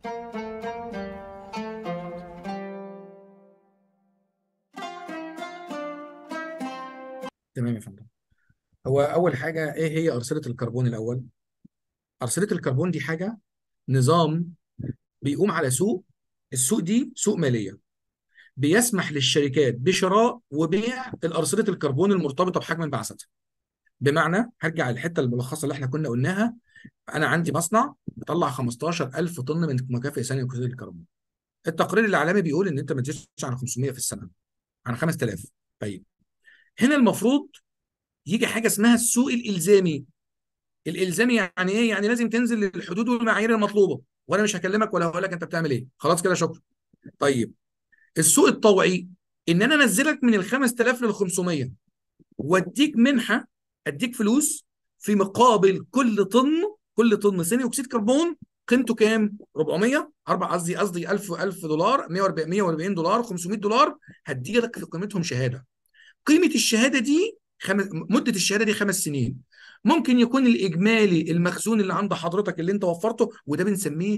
تمام يا فندم. هو اول حاجه، ايه هي ارصده الكربون الاول؟ ارصده الكربون دي حاجه، نظام بيقوم على سوق. السوق دي سوق ماليه بيسمح للشركات بشراء وبيع الارصده الكربون المرتبطه بحجم انبعاثاتها. بمعنى، هرجع للحته الملخصه اللي احنا كنا قلناها. انا عندي مصنع بيطلع 15,000 طن من مكافئ ثاني اكسيد الكربون. التقرير العالمي بيقول ان انت ما تزيدش عن 500 في السنه، عن 5,000. طيب، هنا المفروض يجي حاجه اسمها السوق الالزامي. الالزامي يعني ايه؟ يعني لازم تنزل للحدود والمعايير المطلوبه، وانا مش هكلمك ولا هقول لك انت بتعمل ايه. خلاص كده، شكرا. طيب، السوق الطوعي ان انا انزلك من ال 5,000 لل 500 واديك منحه، اديك فلوس في مقابل كل طن ثاني اكسيد كربون. قيمته كام؟ 400، قصدي 1000 دولار، 140 دولار، 500 دولار. هدي لك في قيمتهم شهاده. قيمه الشهاده دي مده الشهاده دي 5 سنين. ممكن يكون الاجمالي المخزون اللي عند حضرتك اللي انت وفرته، وده بنسميه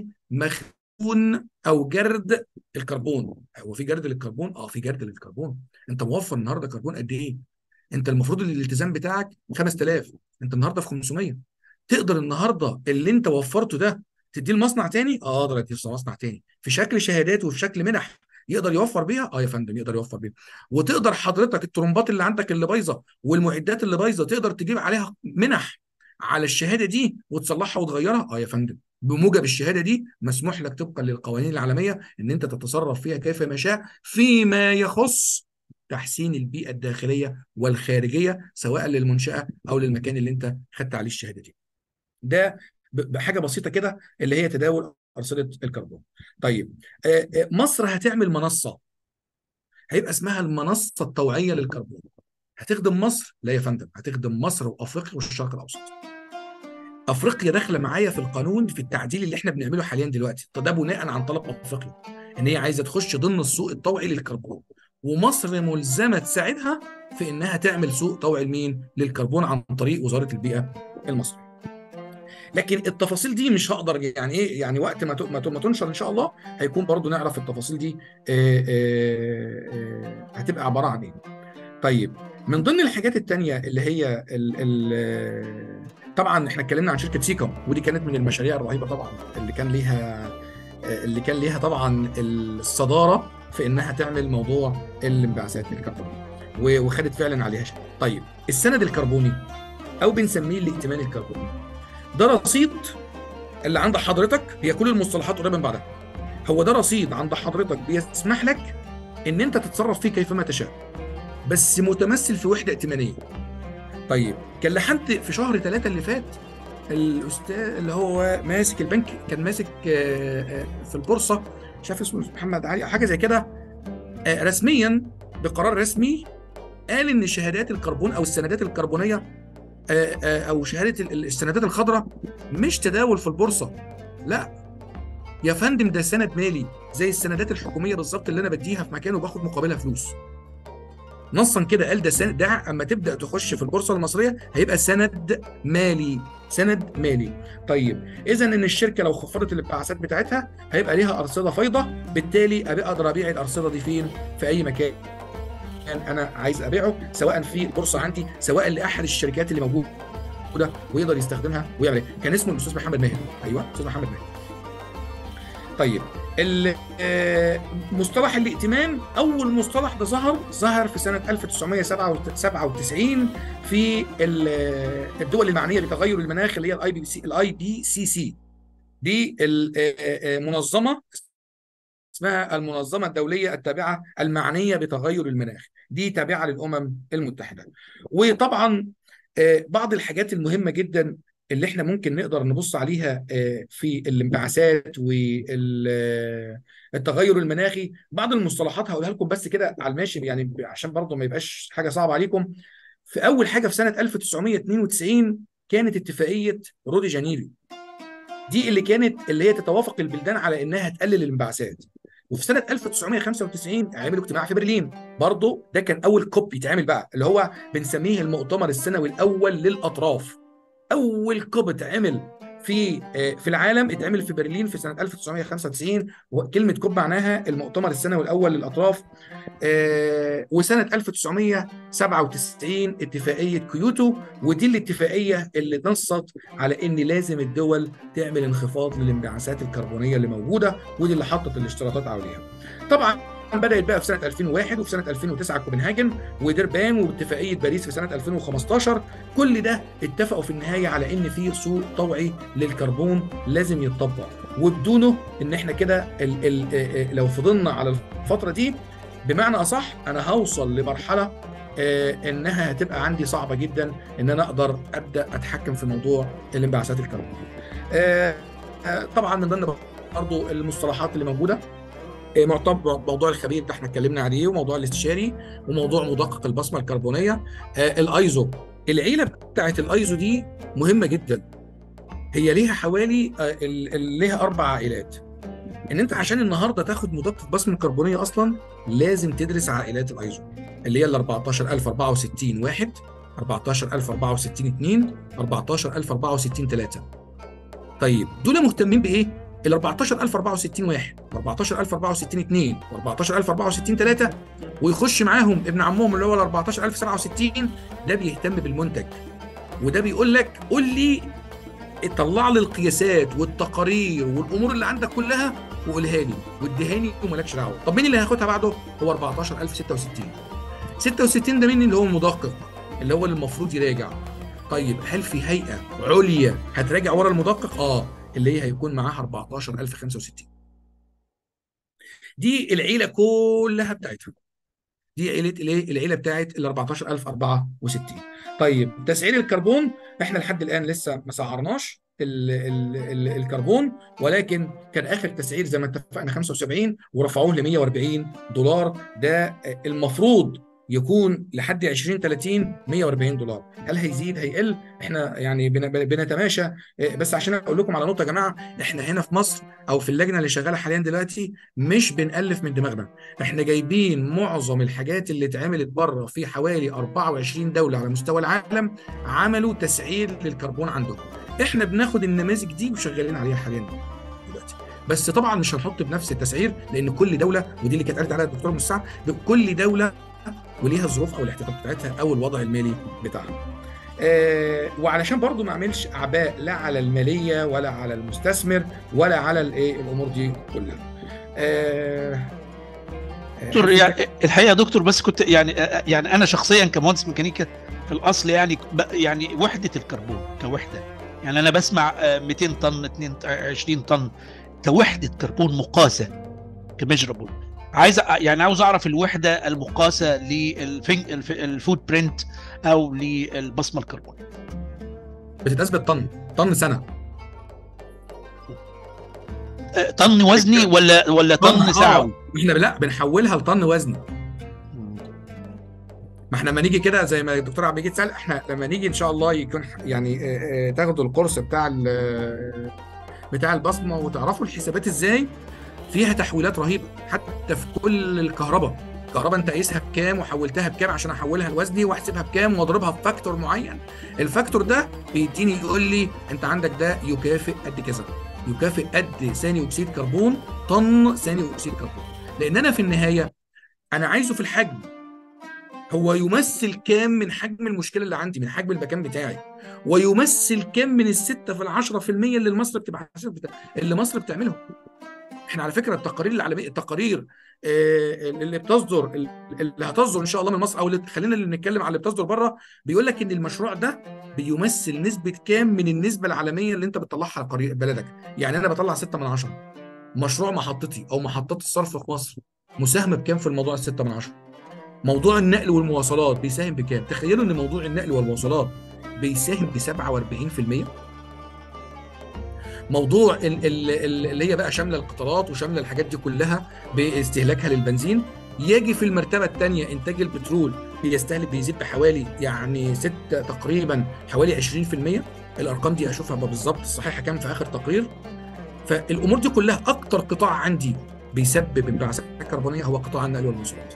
مخزون او جرد الكربون. هو في جرد للكربون؟ في جرد للكربون. انت موفر النهارده كربون قد ايه؟ انت المفروض الالتزام بتاعك 5000، انت النهارده في 500. تقدر النهارده اللي انت وفرته ده تديه لمصنع تاني؟ اقدر اديه لمصنع تاني في شكل شهادات وفي شكل منح. يقدر يوفر بيها؟ يا فندم، يقدر يوفر بيها. وتقدر حضرتك الترمبات اللي عندك اللي بايظه والمعدات اللي بايظه تقدر تجيب عليها منح على الشهاده دي وتصلحها وتغيرها؟ يا فندم، بموجب الشهاده دي مسموح لك طبقا للقوانين العالميه ان انت تتصرف فيها كيفما شاء فيما يخص تحسين البيئه الداخليه والخارجيه، سواء للمنشاه او للمكان اللي انت خدت عليه الشهاده دي. ده بحاجه بسيطه كده اللي هي تداول ارصده الكربون. طيب، مصر هتعمل منصه هيبقى اسمها المنصه الطوعيه للكربون. هتخدم مصر؟ لا يا فندم، هتخدم مصر وافريقيا والشرق الاوسط. افريقيا داخله معايا في القانون في التعديل اللي احنا بنعمله حاليا دلوقتي، ده بناء عن طلب افريقيا ان هي عايزه تخش ضمن السوق الطوعي للكربون. ومصر ملزمه تساعدها في انها تعمل سوق طوعي لمين؟ للكربون، عن طريق وزاره البيئه المصريه. لكن التفاصيل دي مش هقدر، يعني ايه، يعني وقت ما تنشر ان شاء الله هيكون برضو نعرف التفاصيل دي هتبقى عباره عن ايه. طيب، من ضمن الحاجات التانية اللي هي طبعا احنا اتكلمنا عن شركة سيكم، ودي كانت من المشاريع الرهيبة طبعا اللي كان ليها طبعا الصدارة في انها تعمل موضوع الانبعاثات الكربونية، وخدت فعلا عليها شيء. طيب، السند الكربوني او بنسميه الائتمان الكربوني، ده رصيد اللي عند حضرتك. هي كل المصطلحات قريبه من بعضها. هو ده رصيد عند حضرتك بيسمح لك ان انت تتصرف فيه كيفما تشاء، بس متمثل في وحده ائتمانيه. طيب، كان لحد في شهر 3 اللي فات الاستاذ اللي هو ماسك البنك كان ماسك في البورصه، مش عارف اسمه محمد علي او حاجه زي كده، رسميا بقرار رسمي قال ان شهادات الكربون او السندات الكربونيه او شهاده السندات الخضراء مش تداول في البورصه. لا يا فندم، ده سند مالي زي السندات الحكوميه بالظبط اللي انا بديها في مكان وباخد مقابلها فلوس. نصا كده قال ده سند، ده اما تبدا تخش في البورصه المصريه هيبقى سند مالي، سند مالي. طيب، اذا ان الشركه لو خفضت الانبعاثات بتاعتها هيبقى ليها ارصده فايضه، بالتالي ابقى اقدر ابيع الارصده دي فين؟ في اي مكان انا عايز ابيعه، سواء في البورصه عندي، سواء لاحد الشركات اللي موجوده ويقدر يستخدمها ويعمل ايه. كان اسمه الاستاذ محمد ماهر. ايوه، استاذ محمد ماهر. طيب، مصطلح الائتمان، اول مصطلح ده ظهر في سنه 1997 في الدول المعنيه بتغير المناخ اللي هي الاي بي سي سي. دي منظمه اسمها المنظمه الدوليه التابعه المعنيه بتغير المناخ، دي تابعه للامم المتحده. وطبعا بعض الحاجات المهمه جدا اللي احنا ممكن نقدر نبص عليها في الانبعاثات والتغير المناخي، بعض المصطلحات هقولها لكم بس كده على الماشي، يعني عشان برضه ما يبقاش حاجه صعبه عليكم. في اول حاجه في سنه 1992 كانت اتفاقيه ريو دي جانيرو، دي اللي هي تتوافق البلدان على انها تقلل الانبعاثات. وفي سنه 1995 عملوا اجتماع في برلين، برضه ده كان اول كوب يتعمل بقى، اللي هو بنسميه المؤتمر السنوي الاول للاطراف. اول كوب اتعمل في العالم اتعمل في برلين في سنه 1995، وكلمه كوب معناها المؤتمر السنوي الاول للاطراف. وسنه 1997 اتفاقيه كيوتو، ودي الاتفاقيه اللي نصت على ان لازم الدول تعمل انخفاض للانبعاثات الكربونيه اللي موجوده، ودي اللي حطت الاشتراطات عليها. طبعا بدأت بقى في سنة 2001 وفي سنة 2009 كوبنهاجن ودربان واتفاقية باريس في سنة 2015. كل ده اتفقوا في النهاية على ان في سوق طوعي للكربون لازم يتطبق، وبدونه ان احنا كده لو فضلنا على الفترة دي بمعنى اصح انا هوصل لمرحلة انها هتبقى عندي صعبة جدا ان انا اقدر ابدأ اتحكم في موضوع الانبعاثات الكربونية. طبعا من ضمن برضه المصطلحات اللي موجودة موضوع الخبير ده احنا اتكلمنا عليه، وموضوع الاستشاري، وموضوع مدقق البصمه الكربونيه. الايزو، العيله بتاعت الايزو دي مهمه جدا. هي ليها حوالي ليها 4 عائلات. ان انت عشان النهارده تاخد مدقق بصمه كربونيه اصلا لازم تدرس عائلات الايزو، اللي هي ال 14064 1، 14064 2، 14064 3. طيب دول مهتمين بايه؟ ال 14064 1 و 14064 2 و 14064 3، ويخش معاهم ابن عمهم اللي هو ال 14067. ده بيهتم بالمنتج، وده بيقول لك قول لي طلع لي القياسات والتقارير والامور اللي عندك كلها وقولها لي واديهاني ومالكش دعوه. طب مين اللي هياخدها بعده؟ هو 14066. 66 ده مين؟ اللي هو المدقق، اللي هو اللي المفروض يراجع. طيب هل في هيئه عليا هتراجع ورا المدقق؟ اللي هي هيكون معاها 14065. دي العيله كلها بتاعتها، دي عيله الايه؟ العيله بتاعت ال 14064. طيب تسعير الكربون، احنا لحد الان لسه ما سعرناش الكربون، ولكن كان اخر تسعير زي ما اتفقنا 75 ورفعوه ل $140. ده المفروض يكون لحد 2030 $140. هل هيزيد هيقل؟ احنا يعني بنتماشى. بس عشان اقول لكم على نقطه يا جماعه، احنا هنا في مصر او في اللجنه اللي شغاله حاليا دلوقتي مش بنألف من دماغنا. احنا جايبين معظم الحاجات اللي اتعملت بره في حوالي 24 دوله على مستوى العالم عملوا تسعير للكربون عندهم. احنا بناخد النماذج دي وشغالين عليها حاليا دلوقتي. بس طبعا مش هنحط بنفس التسعير، لان كل دوله، ودي اللي كانت قالت عليها الدكتور مساعد، كل دوله وليها الظروف او الاحتياطات بتاعتها او الوضع المالي بتاعها. وعلشان برضو ما اعملش اعباء لا على الماليه ولا على المستثمر ولا على الامور دي كلها. دكتور يعني الحقيقه يا دكتور، بس كنت يعني انا شخصيا كمهندس ميكانيكا في الاصل يعني وحده الكربون كوحده، يعني انا بسمع 200 طن 22 طن كوحده كربون مقاسه كميجرابل. عاوز اعرف الوحده المقاسه للفود برنت او للبصمه الكربون. بتتقاس بالطن سنه. طن وزني ولا طن سعوي؟ احنا لا بنحولها لطن وزني. ما احنا لما نيجي كده زي ما الدكتور عبد المجيد سأل، احنا لما نيجي ان شاء الله يكون يعني تاخدوا الكورس بتاع البصمه وتعرفوا الحسابات ازاي، فيها تحويلات رهيبه. حتى في كل الكهرباء انت قايسها بكام وحولتها بكام عشان احولها لوزني واحسبها بكام واضربها في فاكتور معين. الفاكتور ده بيديني يقول لي انت عندك ده يكافئ قد كذا، يكافئ قد ثاني اكسيد كربون، طن ثاني اكسيد كربون. لان انا في النهايه انا عايزه في الحجم، هو يمثل كام من حجم المشكله اللي عندي، من حجم المكان بتاعي، ويمثل كام من ال6 في 10% اللي مصر بتعملهم. احنا على فكره التقارير العالميه، التقارير اللي بتصدر، اللي هتصدر ان شاء الله من مصر، او خلينا اللي نتكلم على اللي بتصدر بره، بيقول لك ان المشروع ده بيمثل نسبه كام من النسبه العالميه اللي انت بتطلعها على بلدك. يعني انا بطلع 6 من 10. مشروع محطتي او محطات الصرف في مصر مساهمه بكام في الموضوع ال6 من 10؟ موضوع النقل والمواصلات بيساهم بكام؟ تخيلوا ان موضوع النقل والمواصلات بيساهم ب 47%. موضوع اللي هي بقى شامله القطارات وشامله الحاجات دي كلها باستهلاكها للبنزين، يجي في المرتبه الثانيه انتاج البترول بيزيد بحوالي يعني 6 تقريبا حوالي 20%. الارقام دي اشوفها بالظبط الصحيحه كام في اخر تقرير. فالامور دي كلها اكتر قطاع عندي بيسبب انبعاثات كربونيه هو قطاع النقل والمواصلات.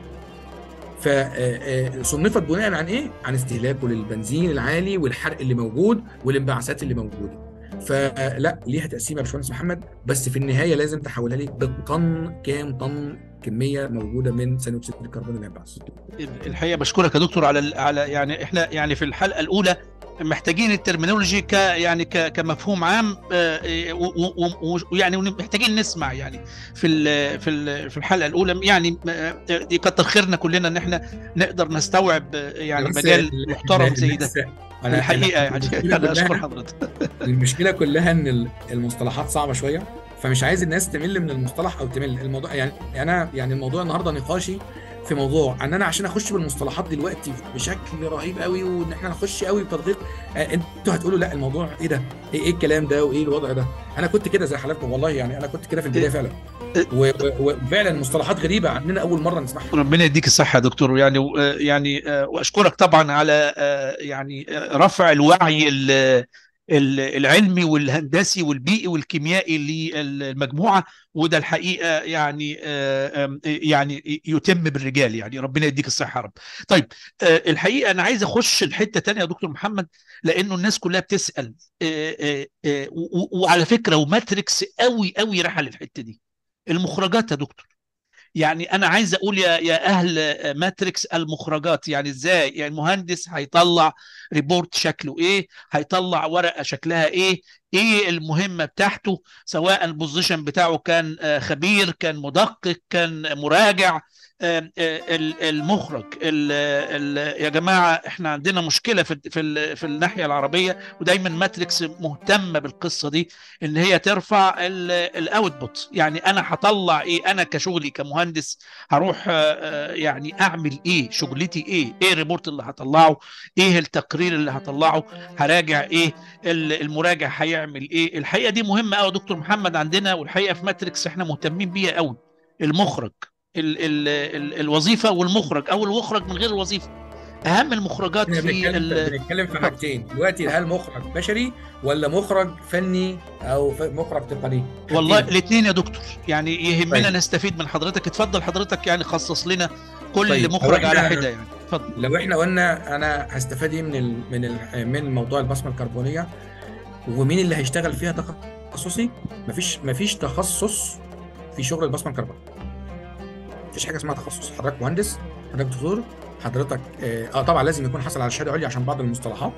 فصنفت بناء عن ايه؟ عن استهلاكه للبنزين العالي والحرق اللي موجود والانبعاثات اللي موجوده. فلا ليها تقسيمه يا باشمهندس محمد، بس في النهايه لازم تحولها لي بالطن، كام طن كميه موجوده من ثاني اكسيد الكربون اللي هينبعث. الحقيقه بشكرك يا دكتور على يعني احنا يعني في الحلقه الاولى محتاجين الترمينولوجي كمفهوم عام، ويعني محتاجين نسمع يعني في الحلقه الاولى يعني، دي كتر خيرنا كلنا ان احنا نقدر نستوعب يعني بس مجال محترم زي ده الحقيقه يعني. المشكله انا اشكر كلها، حضرتك. المشكله كلها ان المصطلحات صعبه شويه، فمش عايز الناس تمل من المصطلح او تمل الموضوع. يعني انا يعني الموضوع النهارده نقاشي في موضوع ان انا عشان اخش بالمصطلحات دلوقتي بشكل رهيب قوي، وان احنا نخش قوي بتدقيق، انتوا هتقولوا لا الموضوع ايه ده، ايه الكلام ده، وايه الوضع ده. انا كنت كده زي حالاتكم والله، يعني انا كنت كده في البدايه فعلا، وفعلا مصطلحات غريبه عننا اول مره نسمعها. ربنا يديك الصحة يا دكتور، يعني وأشكرك طبعا على يعني رفع الوعي العلمي والهندسي والبيئي والكيميائي للمجموعة، وده الحقيقة يعني يتم بالرجال، يعني ربنا يديك الصحة يا رب. طيب الحقيقة أنا عايز أخش الحتة تانية يا دكتور محمد، لأنه الناس كلها بتسأل، وعلى فكرة وماتريكس قوي قوي راح للحتة دي، المخرجات يا دكتور. يعني انا عايز اقول يا اهل ماتريكس، المخرجات يعني ازاي؟ يعني المهندس هيطلع ريبورت شكله ايه، هيطلع ورقه شكلها ايه المهمه بتاعته، سواء البوزيشن بتاعه كان خبير، كان مدقق، كان مراجع. المخرج يا جماعه احنا عندنا مشكله في الناحيه العربيه، ودايما ماتريكس مهتمه بالقصه دي، ان هي ترفع الاوتبوت. يعني انا هطلع ايه، انا كشغلي كمهندس هروح يعني اعمل ايه، شغلتي ايه الريبورت اللي هطلعه، ايه التقرير اللي هطلعه، هراجع ايه، المراجع هيعمل ايه. الحقيقه دي مهمه قوي يا دكتور محمد عندنا، والحقيقه في ماتريكس احنا مهتمين بيها قوي. المخرج، الوظيفه والمخرج، او المخرج من غير الوظيفه، اهم المخرجات احنا في بنتكلم في حاجتين دلوقتي، هل مخرج بشري ولا مخرج فني او مخرج تقني؟ والله حاجتين. الاثنين يا دكتور، يعني يهمنا طيب نستفيد من حضرتك. اتفضل حضرتك يعني خصص لنا كل طيب لو مخرج على احنا حده، يعني اتفضل. لو احنا قلنا انا هستفاد ايه من موضوع البصمه الكربونيه، ومين اللي هيشتغل فيها تخصصي؟ مفيش تخصص في شغل البصمه الكربونيه. مفيش حاجه اسمها تخصص. حضرتك مهندس، حضرتك دكتور، حضرتك طبعا لازم يكون حصل على شهاده عليا عشان بعض المصطلحات.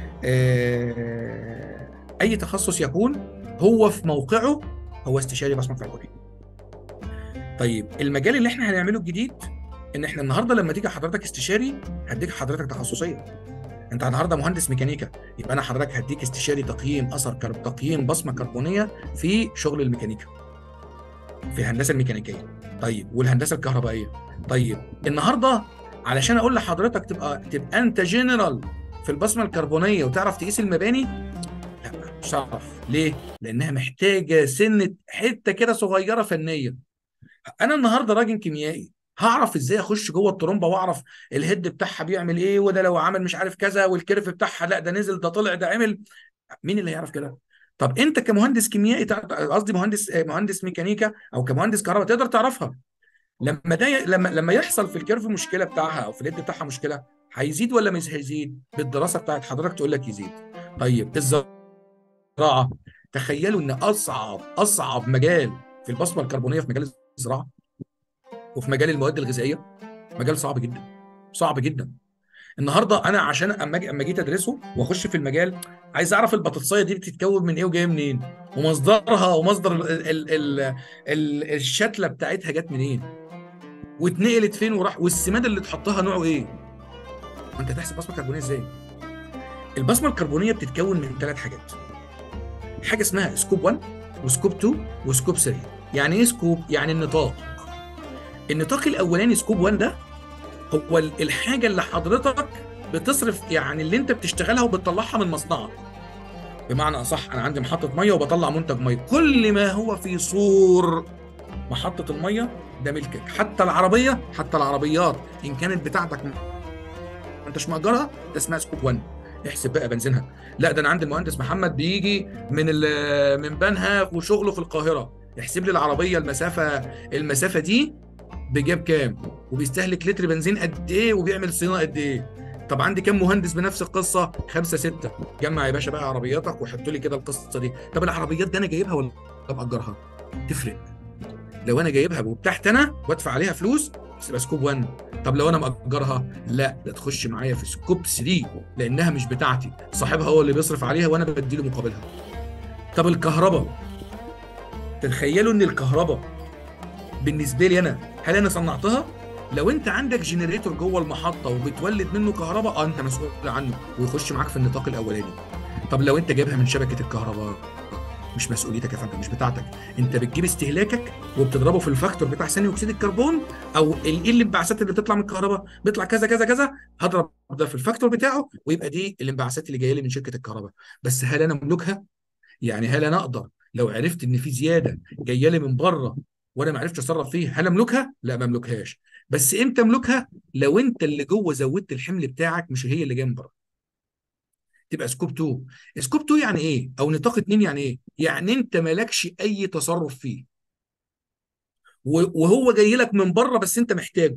اي تخصص يكون هو في موقعه هو استشاري بصمه كربونيه. طيب المجال اللي احنا هنعمله الجديد، ان احنا النهارده لما تيجي حضرتك استشاري هديك حضرتك تخصصيه. انت النهارده مهندس ميكانيكا، يبقى انا حضرتك هديك استشاري تقييم تقييم بصمه كربونيه في شغل الميكانيكا، في الهندسه الميكانيكيه. طيب والهندسه الكهربائيه. طيب النهارده علشان اقول لحضرتك تبقى انت جنرال في البصمه الكربونيه وتعرف تقيس المباني، لا مش هعرف. ليه؟ لانها محتاجه سنه حته كده صغيره فنيه. انا النهارده راجل كيميائي، هعرف ازاي اخش جوه الترومبه واعرف الهيد بتاعها بيعمل ايه، وده لو عمل مش عارف كذا، والكيرف بتاعها لا ده نزل ده طلع ده عمل. مين اللي هيعرف كده؟ طب انت كمهندس كيميائي قصدي مهندس ميكانيكا او كمهندس كهرباء تقدر تعرفها. لما يحصل في الكيرف مشكله بتاعها او في الهيد بتاعها مشكله، هيزيد ولا مش هيزيد؟ بالدراسه بتاعت حضرتك تقول لك يزيد. طيب الزراعه، تخيلوا ان اصعب مجال في البصمه الكربونيه في مجال الزراعه وفي مجال المواد الغذائيه، مجال صعب جدا، صعب جدا. النهارده انا عشان اما جيت ادرسه واخش في المجال، عايز اعرف البطاطسيه دي بتتكون من ايه وجايه منين، ومصدرها ومصدر الشتله بتاعتها جت منين، واتنقلت فين وراح، والسماد اللي تحطها نوعه ايه. وانت تحسب بصمه كربونيه ازاي؟ البصمه الكربونيه بتتكون من 3 حاجات. حاجه اسمها سكوب 1 وسكوب 2 وسكوب 3. يعني ايه سكوب؟ يعني النطاق الاولاني سكوب 1 ده هو الحاجه اللي حضرتك بتصرف، يعني اللي انت بتشتغلها وبتطلعها من مصنعك. بمعنى اصح انا عندي محطه ميه وبطلع منتج ميه، كل ما هو في صور محطه الميه ده ملكك. حتى العربيات ان كانت بتاعتك ما انتش مأجرها، ده اسمها سكوب 1. احسب بقى بنزينها. لا ده انا عندي المهندس محمد بيجي من بنها وشغله في القاهره، يحسب لي العربيه المسافه دي بجاب كام، وبيستهلك لتر بنزين قد ايه، وبيعمل صيانه قد ايه. طب عندي كام مهندس بنفس القصه؟ 5 6. جمع يا باشا بقى عربياتك وحط لي كده القصه دي. طب العربيات دي انا جايبها ولا باجرها؟ تفرق. لو انا جايبها وبتاعت انا وادفع عليها فلوس تبقى سكوب 1. طب لو انا مأجرها، لا، ده تخش معايا في سكوب 3، لانها مش بتاعتي، صاحبها هو اللي بيصرف عليها وانا بديله مقابلها. طب الكهرباء، تتخيلوا ان الكهرباء بالنسبه لي انا، هل انا صنعتها؟ لو انت عندك جنريتور جوه المحطه وبتولد منه كهرباء، انت مسؤول عنه ويخش معاك في النطاق الاولاني. طب لو انت جايبها من شبكه الكهرباء، مش مسؤوليتك يا فندم، مش بتاعتك. انت بتجيب استهلاكك وبتضربه في الفاكتور بتاع ثاني اكسيد الكربون، او ايه الانبعاثات اللي بتطلع من الكهرباء، بيطلع كذا كذا كذا، هضرب ده في الفاكتور بتاعه ويبقى دي الانبعاثات اللي جايه لي من شركه الكهرباء. بس هل انا املكها؟ يعني هل انا اقدر لو عرفت ان في زياده جايه لي من بره وانا ما عرفتش اتصرف فيها، هل املكها؟ لا، ما املكهاش. بس امتى املكها؟ لو انت اللي جوه زودت الحمل بتاعك، مش هي اللي جايه من بره. تبقى سكوب 2. سكوب 2 يعني ايه؟ او نطاق 2 يعني ايه؟ يعني انت مالكش اي تصرف فيه، وهو جاي لك من بره بس انت محتاجه.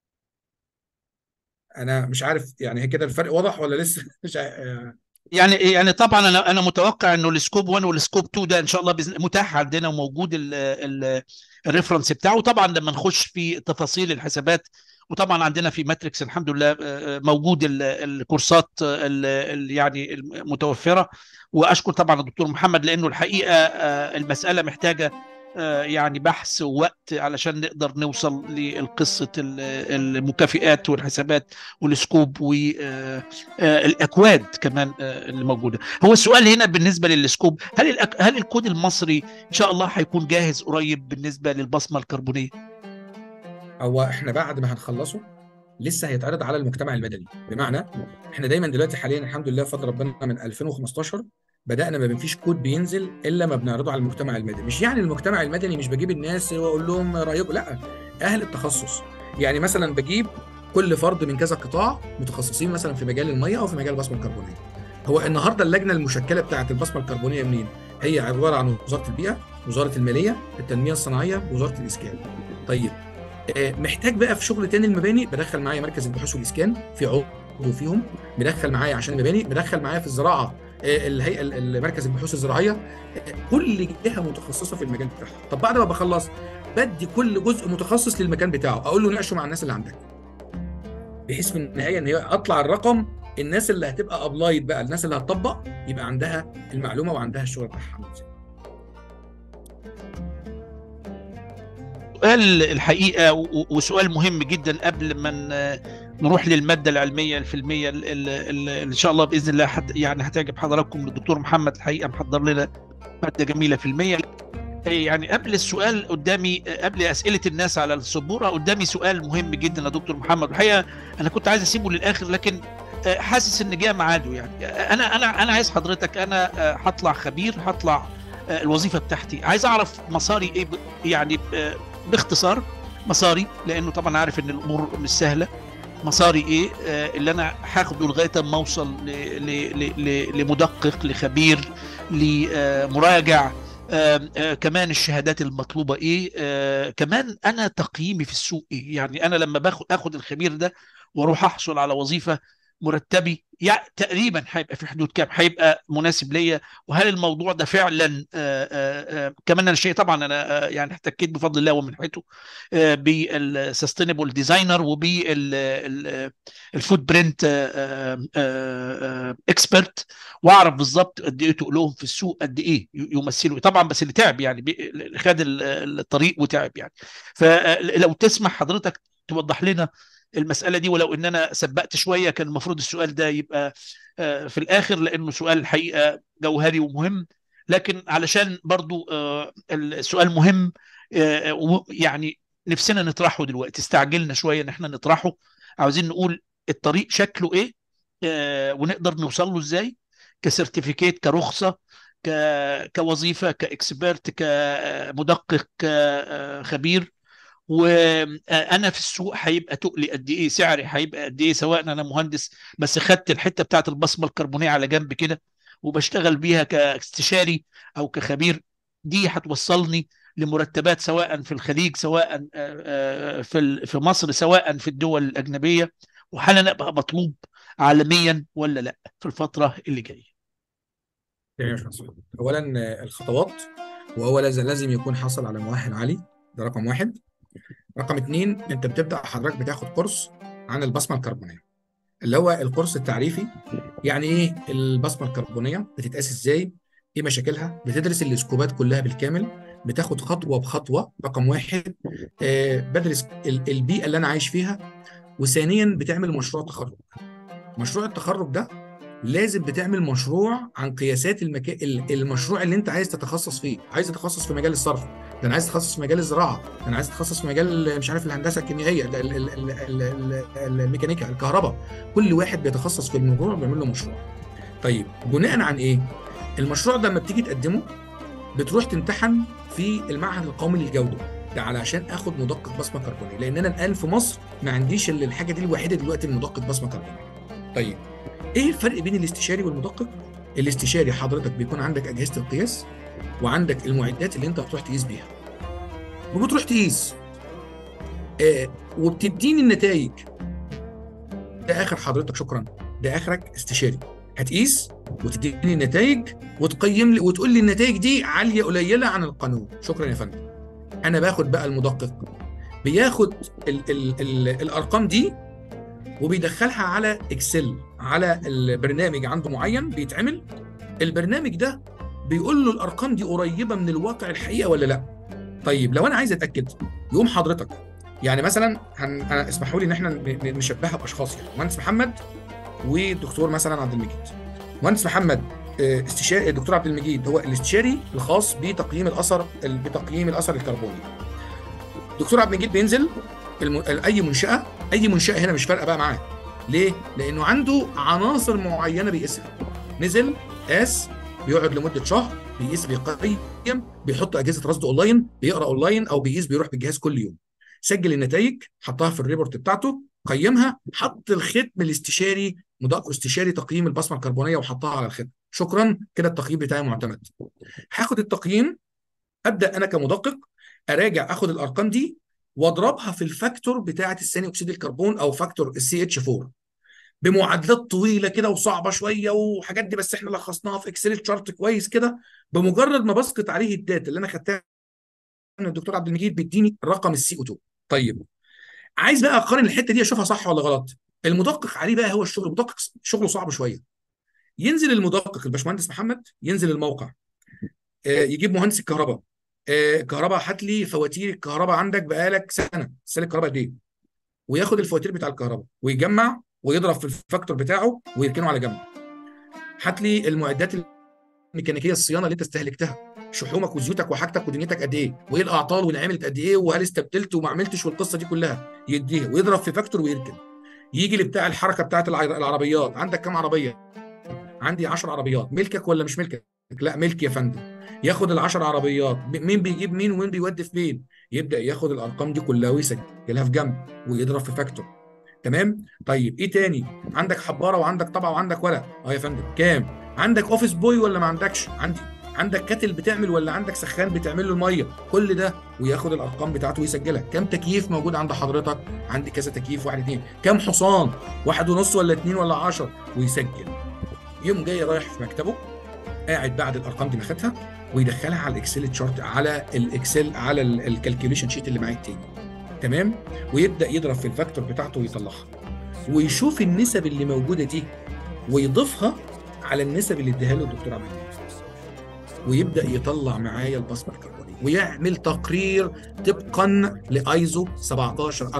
انا مش عارف يعني، هي كده الفرق واضح ولا لسه؟ مش يعني طبعا انا متوقع انه السكوب 1 والسكوب 2 ده ان شاء الله متاح عندنا وموجود الريفرنس بتاعه. طبعا لما نخش في تفاصيل الحسابات، وطبعا عندنا في ماتريكس الحمد لله موجود الكورسات يعني المتوفره. واشكر طبعا الدكتور محمد، لانه الحقيقه المساله محتاجه يعني بحث ووقت علشان نقدر نوصل لقصه المكافئات والحسابات والسكوب والاكواد كمان اللي موجوده. هو السؤال هنا بالنسبه للسكوب، هل الكود المصري ان شاء الله هيكون جاهز قريب بالنسبه للبصمه الكربونيه؟ هو احنا بعد ما هنخلصه لسه هيتعرض على المجتمع المدني. بمعنى احنا دايما دلوقتي حاليا الحمد لله بفضل ربنا من 2015 بدأنا ما فيش كود بينزل الا ما بنعرضه على المجتمع المدني. مش يعني المجتمع المدني مش بجيب الناس واقول لهم رايكم، لا، اهل التخصص. يعني مثلا بجيب كل فرد من كذا قطاع متخصصين مثلا في مجال الميه او في مجال البصمه الكربونيه. هو النهارده اللجنه المشكله بتاعه البصمه الكربونيه منين؟ هي عباره عن وزاره البيئه، وزاره الماليه، التنميه الصناعيه، وزاره الاسكان. طيب، محتاج بقى في شغل تاني المباني، بدخل معايا مركز البحوث والاسكان في عضو فيهم، بدخل معايا عشان المباني، بدخل معايا في الزراعه الهيئه مركز البحوث الزراعيه. كل جهه متخصصه في المجال بتاعها. طب بعد ما بخلص بدي كل جزء متخصص للمكان بتاعه، اقول له ناقشه مع الناس اللي عندك، بحيث في النهايه ان هي اطلع الرقم. الناس اللي هتبقى ابلايد بقى، الناس اللي هتطبق، يبقى عندها المعلومه وعندها الشغل بتاعها. سؤال الحقيقه وسؤال مهم جدا قبل ما نروح للماده العلميه الفيلميه اللي ان شاء الله باذن الله يعني هتعجب حضراتكم. الدكتور محمد الحقيقه محضر لنا ماده جميله فيلميه. يعني قبل السؤال قدامي، قبل اسئله الناس على السبوره، قدامي سؤال مهم جدا يا دكتور محمد. الحقيقه انا كنت عايز اسيبه للاخر، لكن حاسس ان جاء ميعاده. يعني انا عايز حضرتك، انا هطلع خبير، هطلع الوظيفه بتاعتي، عايز اعرف مساري ايه يعني باختصار مساري، لانه طبعا عارف ان الامور مش سهله. مساري ايه اللي انا هاخده لغايه ما اوصل لمدقق، لخبير، لمراجع. كمان الشهادات المطلوبه ايه، كمان انا تقييمي في السوق ايه. يعني انا لما اخد الخبير ده واروح احصل على وظيفه، مرتبي يعني تقريبا هيبقى في حدود كام، هيبقى مناسب ليا؟ وهل الموضوع ده فعلا كمان انا شيء طبعا انا يعني احتكيت بفضل الله ومنحته بالسستينبل ديزاينر وبالفود برنت اكسبرت، واعرف بالظبط قد ايه تقولهم في السوق، قد ايه يمثلوا طبعا، بس اللي تعب يعني خد الطريق وتعب يعني. فلو تسمح حضرتك توضح لنا المسألة دي، ولو ان انا سبقت شوية كان المفروض السؤال ده يبقى في الاخر، لانه سؤال الحقيقة جوهري ومهم، لكن علشان برضو السؤال مهم يعني نفسنا نطرحه دلوقتي، استعجلنا شوية ان احنا نطرحه. عاوزين نقول الطريق شكله ايه، ونقدر نوصل له ازاي، كسيرتيفيكيت، كرخصة، كوظيفة، كاكسبرت، كمدقق، كخبير. وانا في السوق هيبقى تقلي قد ايه، سعري هيبقى قد ايه، سواء انا مهندس بس خدت الحته بتاعت البصمه الكربونيه على جنب كده وبشتغل بيها كاستشاري او كخبير. دي هتوصلني لمرتبات سواء في الخليج، سواء في مصر، سواء في الدول الاجنبيه. وهل انا ابقى مطلوب عالميا ولا لا في الفتره اللي جايه؟ تمام يا باشمهندس. اولا الخطوات، وهو لازم يكون حصل على مؤهل عالي، ده رقم واحد. رقم اتنين، انت بتبدا حضرتك بتاخد كورس عن البصمه الكربونيه، اللي هو الكورس التعريفي. يعني ايه البصمه الكربونيه؟ بتتقاس ازاي؟ ايه مشاكلها؟ بتدرس السكوبات كلها بالكامل، بتاخد خطوه بخطوه. رقم واحد، بدرس البيئه اللي انا عايش فيها. وثانيا بتعمل مشروع تخرج. مشروع التخرج ده لازم بتعمل مشروع عن قياسات المشروع اللي انت عايز تتخصص فيه. عايز تتخصص في مجال الصرف، ده انا عايز اتخصص في مجال الزراعه، ده انا عايز اتخصص في مجال مش عارف الهندسه الكيميائيه، الميكانيكا، الكهرباء. كل واحد بيتخصص في الموضوع بيعمل له مشروع. طيب بناء عن ايه؟ المشروع ده لما بتيجي تقدمه بتروح تمتحن في المعهد القومي للجوده، ده علشان اخد مدقق بصمه كربونيه، لان انا الان في مصر ما عنديش الا الحاجه دي الوحيده دلوقتي، المدقق بصمه كربونيه. طيب ايه الفرق بين الاستشاري والمدقق؟ الاستشاري حضرتك بيكون عندك اجهزه القياس وعندك المعدات اللي انت بتروح تقيس بيها، وبتروح تقيس وبتديني النتائج. ده اخر حضرتك، شكرا، ده اخرك استشاري. هتقيس وتديني النتائج وتقيم لي وتقول لي النتائج دي عاليه قليله عن القانون. شكرا يا فندم. انا باخد بقى المدقق، بياخد ال الارقام دي وبيدخلها على اكسل، على البرنامج عنده معين بيتعمل. البرنامج ده بيقول له الارقام دي قريبه من الواقع الحقيقه ولا لا. طيب لو انا عايز اتاكد، يقوم حضرتك يعني مثلا أنا اسمحوا لي ان احنا نشبهها باشخاص، يعني مهندس محمد والدكتور مثلا عبد المجيد. مهندس محمد استشاري، الدكتور عبد المجيد هو الاستشاري الخاص بتقييم الاثر الكربوني. الدكتور عبد المجيد بينزل اي منشاه هنا، مش فارقه بقى معاه. ليه؟ لانه عنده عناصر معينه بيقيسها. نزل قاس، بيقعد لمده شهر بيقيس، بيقيم، بيحط اجهزه رصد اونلاين، بيقرا اونلاين او بيقيس، بيروح بالجهاز كل يوم، سجل النتائج، حطها في الريبورت بتاعته، قيمها، حط الختم الاستشاري، مدقق استشاري تقييم البصمه الكربونيه، وحطها على الختم. شكرا، كده التقييم بتاعي معتمد. هاخد التقييم، ابدا انا كمدقق اراجع، اخد الارقام دي واضربها في الفاكتور بتاعه الثاني اكسيد الكربون او فاكتور السي اتش 4 بمعادلات طويله كده وصعبه شويه وحاجات دي، بس احنا لخصناها في اكسل تشارت كويس كده. بمجرد ما بسقط عليه الداتا اللي انا خدتها من الدكتور عبد المجيد بيديني رقم السي او 2. طيب عايز بقى اقارن الحته دي اشوفها صح ولا غلط. المدقق عليه بقى هو الشغل، المدقق شغله صعب شويه. ينزل المدقق الباشمهندس محمد، ينزل الموقع، يجيب مهندس الكهرباء، الكهرباء هات لي فواتير الكهرباء عندك بقالك سنه سالك الكهرباء قد ايه، وياخد الفواتير بتاع الكهرباء ويجمع ويضرب في الفاكتور بتاعه ويركنه على جنب. هات لي المعدات الميكانيكيه، الصيانه اللي انت استهلكتها، شحومك وزيوتك وحاجتك ودنيتك قد ايه، وايه الاعطال واللي عملت قد ايه، وهل استبدلت وما عملتش، والقصه دي كلها يديها ويضرب في فاكتور ويركن. يجي لبتاع الحركه بتاعت العربيات، عندك كام عربيه؟ عندي 10 عربيات. ملكك ولا مش ملكك؟ لا ملك يا فندم. ياخد ال10 عربيات، مين بيجيب مين ومين بيودي في مين، يبدا ياخد الارقام دي كلها ويسجلها في جنب ويضرب في فاكتور. تمام. طيب ايه تاني؟ عندك حباره وعندك طبعه وعندك ورق. اه يا فندم. كام؟ عندك اوفيس بوي ولا ما عندكش؟ عندي. عندك كاتل بتعمل ولا عندك سخان بتعمل له الميه؟ كل ده، وياخد الارقام بتاعته ويسجلها. كام تكييف موجود عند حضرتك؟ عندي كذا تكييف، واحد اتنين. كام حصان؟ واحد ونص ولا اتنين ولا 10؟ ويسجل. يوم جاي رايح في مكتبه، قاعد بعد الارقام دي ما خدها ويدخلها على الاكسل تشارت، على الاكسل، على الكالكوليشن شيت اللي معاه التاني. تمام. ويبدا يضرب في الفاكتور بتاعته ويطلعها، ويشوف النسب اللي موجوده دي ويضيفها على النسب اللي اداها له الدكتور عبد المجيد، ويبدا يطلع معايا البصمه الكربونيه ويعمل تقرير طبقا لايزو 17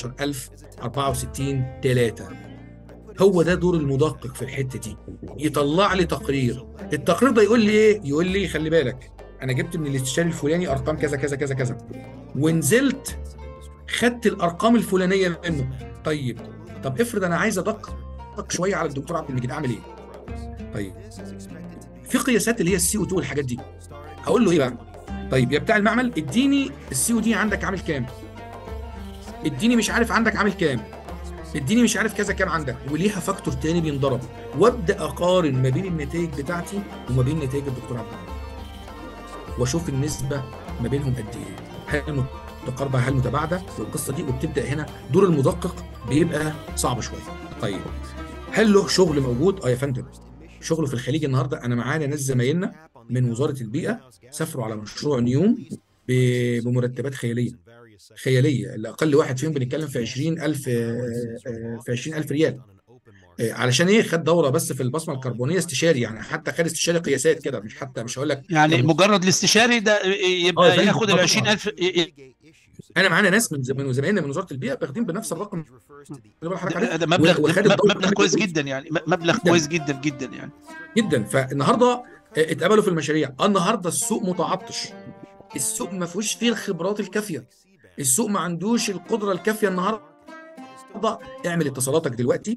14064 3. هو ده دور المدقق في الحته دي، يطلع لي تقرير. التقرير ده يقول لي ايه؟ يقول لي خلي بالك انا جبت من الاستشاري الفلاني ارقام كذا كذا كذا كذا، ونزلت خدت الارقام الفلانيه منه. طب افرض انا عايز ادقق شويه على الدكتور عبد المجيد، اعمل ايه؟ طيب في قياسات اللي هي السي او 2 والحاجات دي، هقول له ايه بقى؟ طيب يا بتاع المعمل اديني السي او دي عندك عامل كام، اديني مش عارف عندك عامل كام، اديني مش عارف كذا كام عندك، وليها فاكتور تاني بينضرب، وابدا اقارن ما بين النتائج بتاعتي وما بين نتائج الدكتور عبد المجيد، واشوف النسبه ما بينهم قد ايه. هل تقاربها هل متباعده والقصه دي، وبتبدا هنا دور المدقق بيبقى صعب شويه. طيب هل له شغل موجود؟ اه يا فندم، شغله في الخليج النهارده. انا معانا ناس زمايلنا من وزاره البيئه سافروا على مشروع نيوم بمرتبات خياليه خياليه. الاقل واحد فيهم بنتكلم في 20000 في 20000 ريال. علشان ايه؟ خد دوره بس في البصمه الكربونيه استشاري، يعني حتى خد استشاري قياسات كده، مش حتى مش هقول لك يعني كم. مجرد الاستشاري ده اه يا يبقى فندم، ياخد اه ال طبعا. 20000؟ انا معانا ناس من زمايلنا من وزاره البيئه واخدين بنفس الرقم اللي بقول لحضرتك عليه، ده مبلغ، وخد الدوره مبلغ كمان كويس كويس جدا يعني، مبلغ جدا كويس جدا جدا يعني. جدا. فالنهارده اتقبلوا في المشاريع. النهارده السوق متعطش، السوق ما فيهوش فيه الخبرات الكافيه، السوق ما عندوش القدره الكافيه. النهارده اعمل اتصالاتك دلوقتي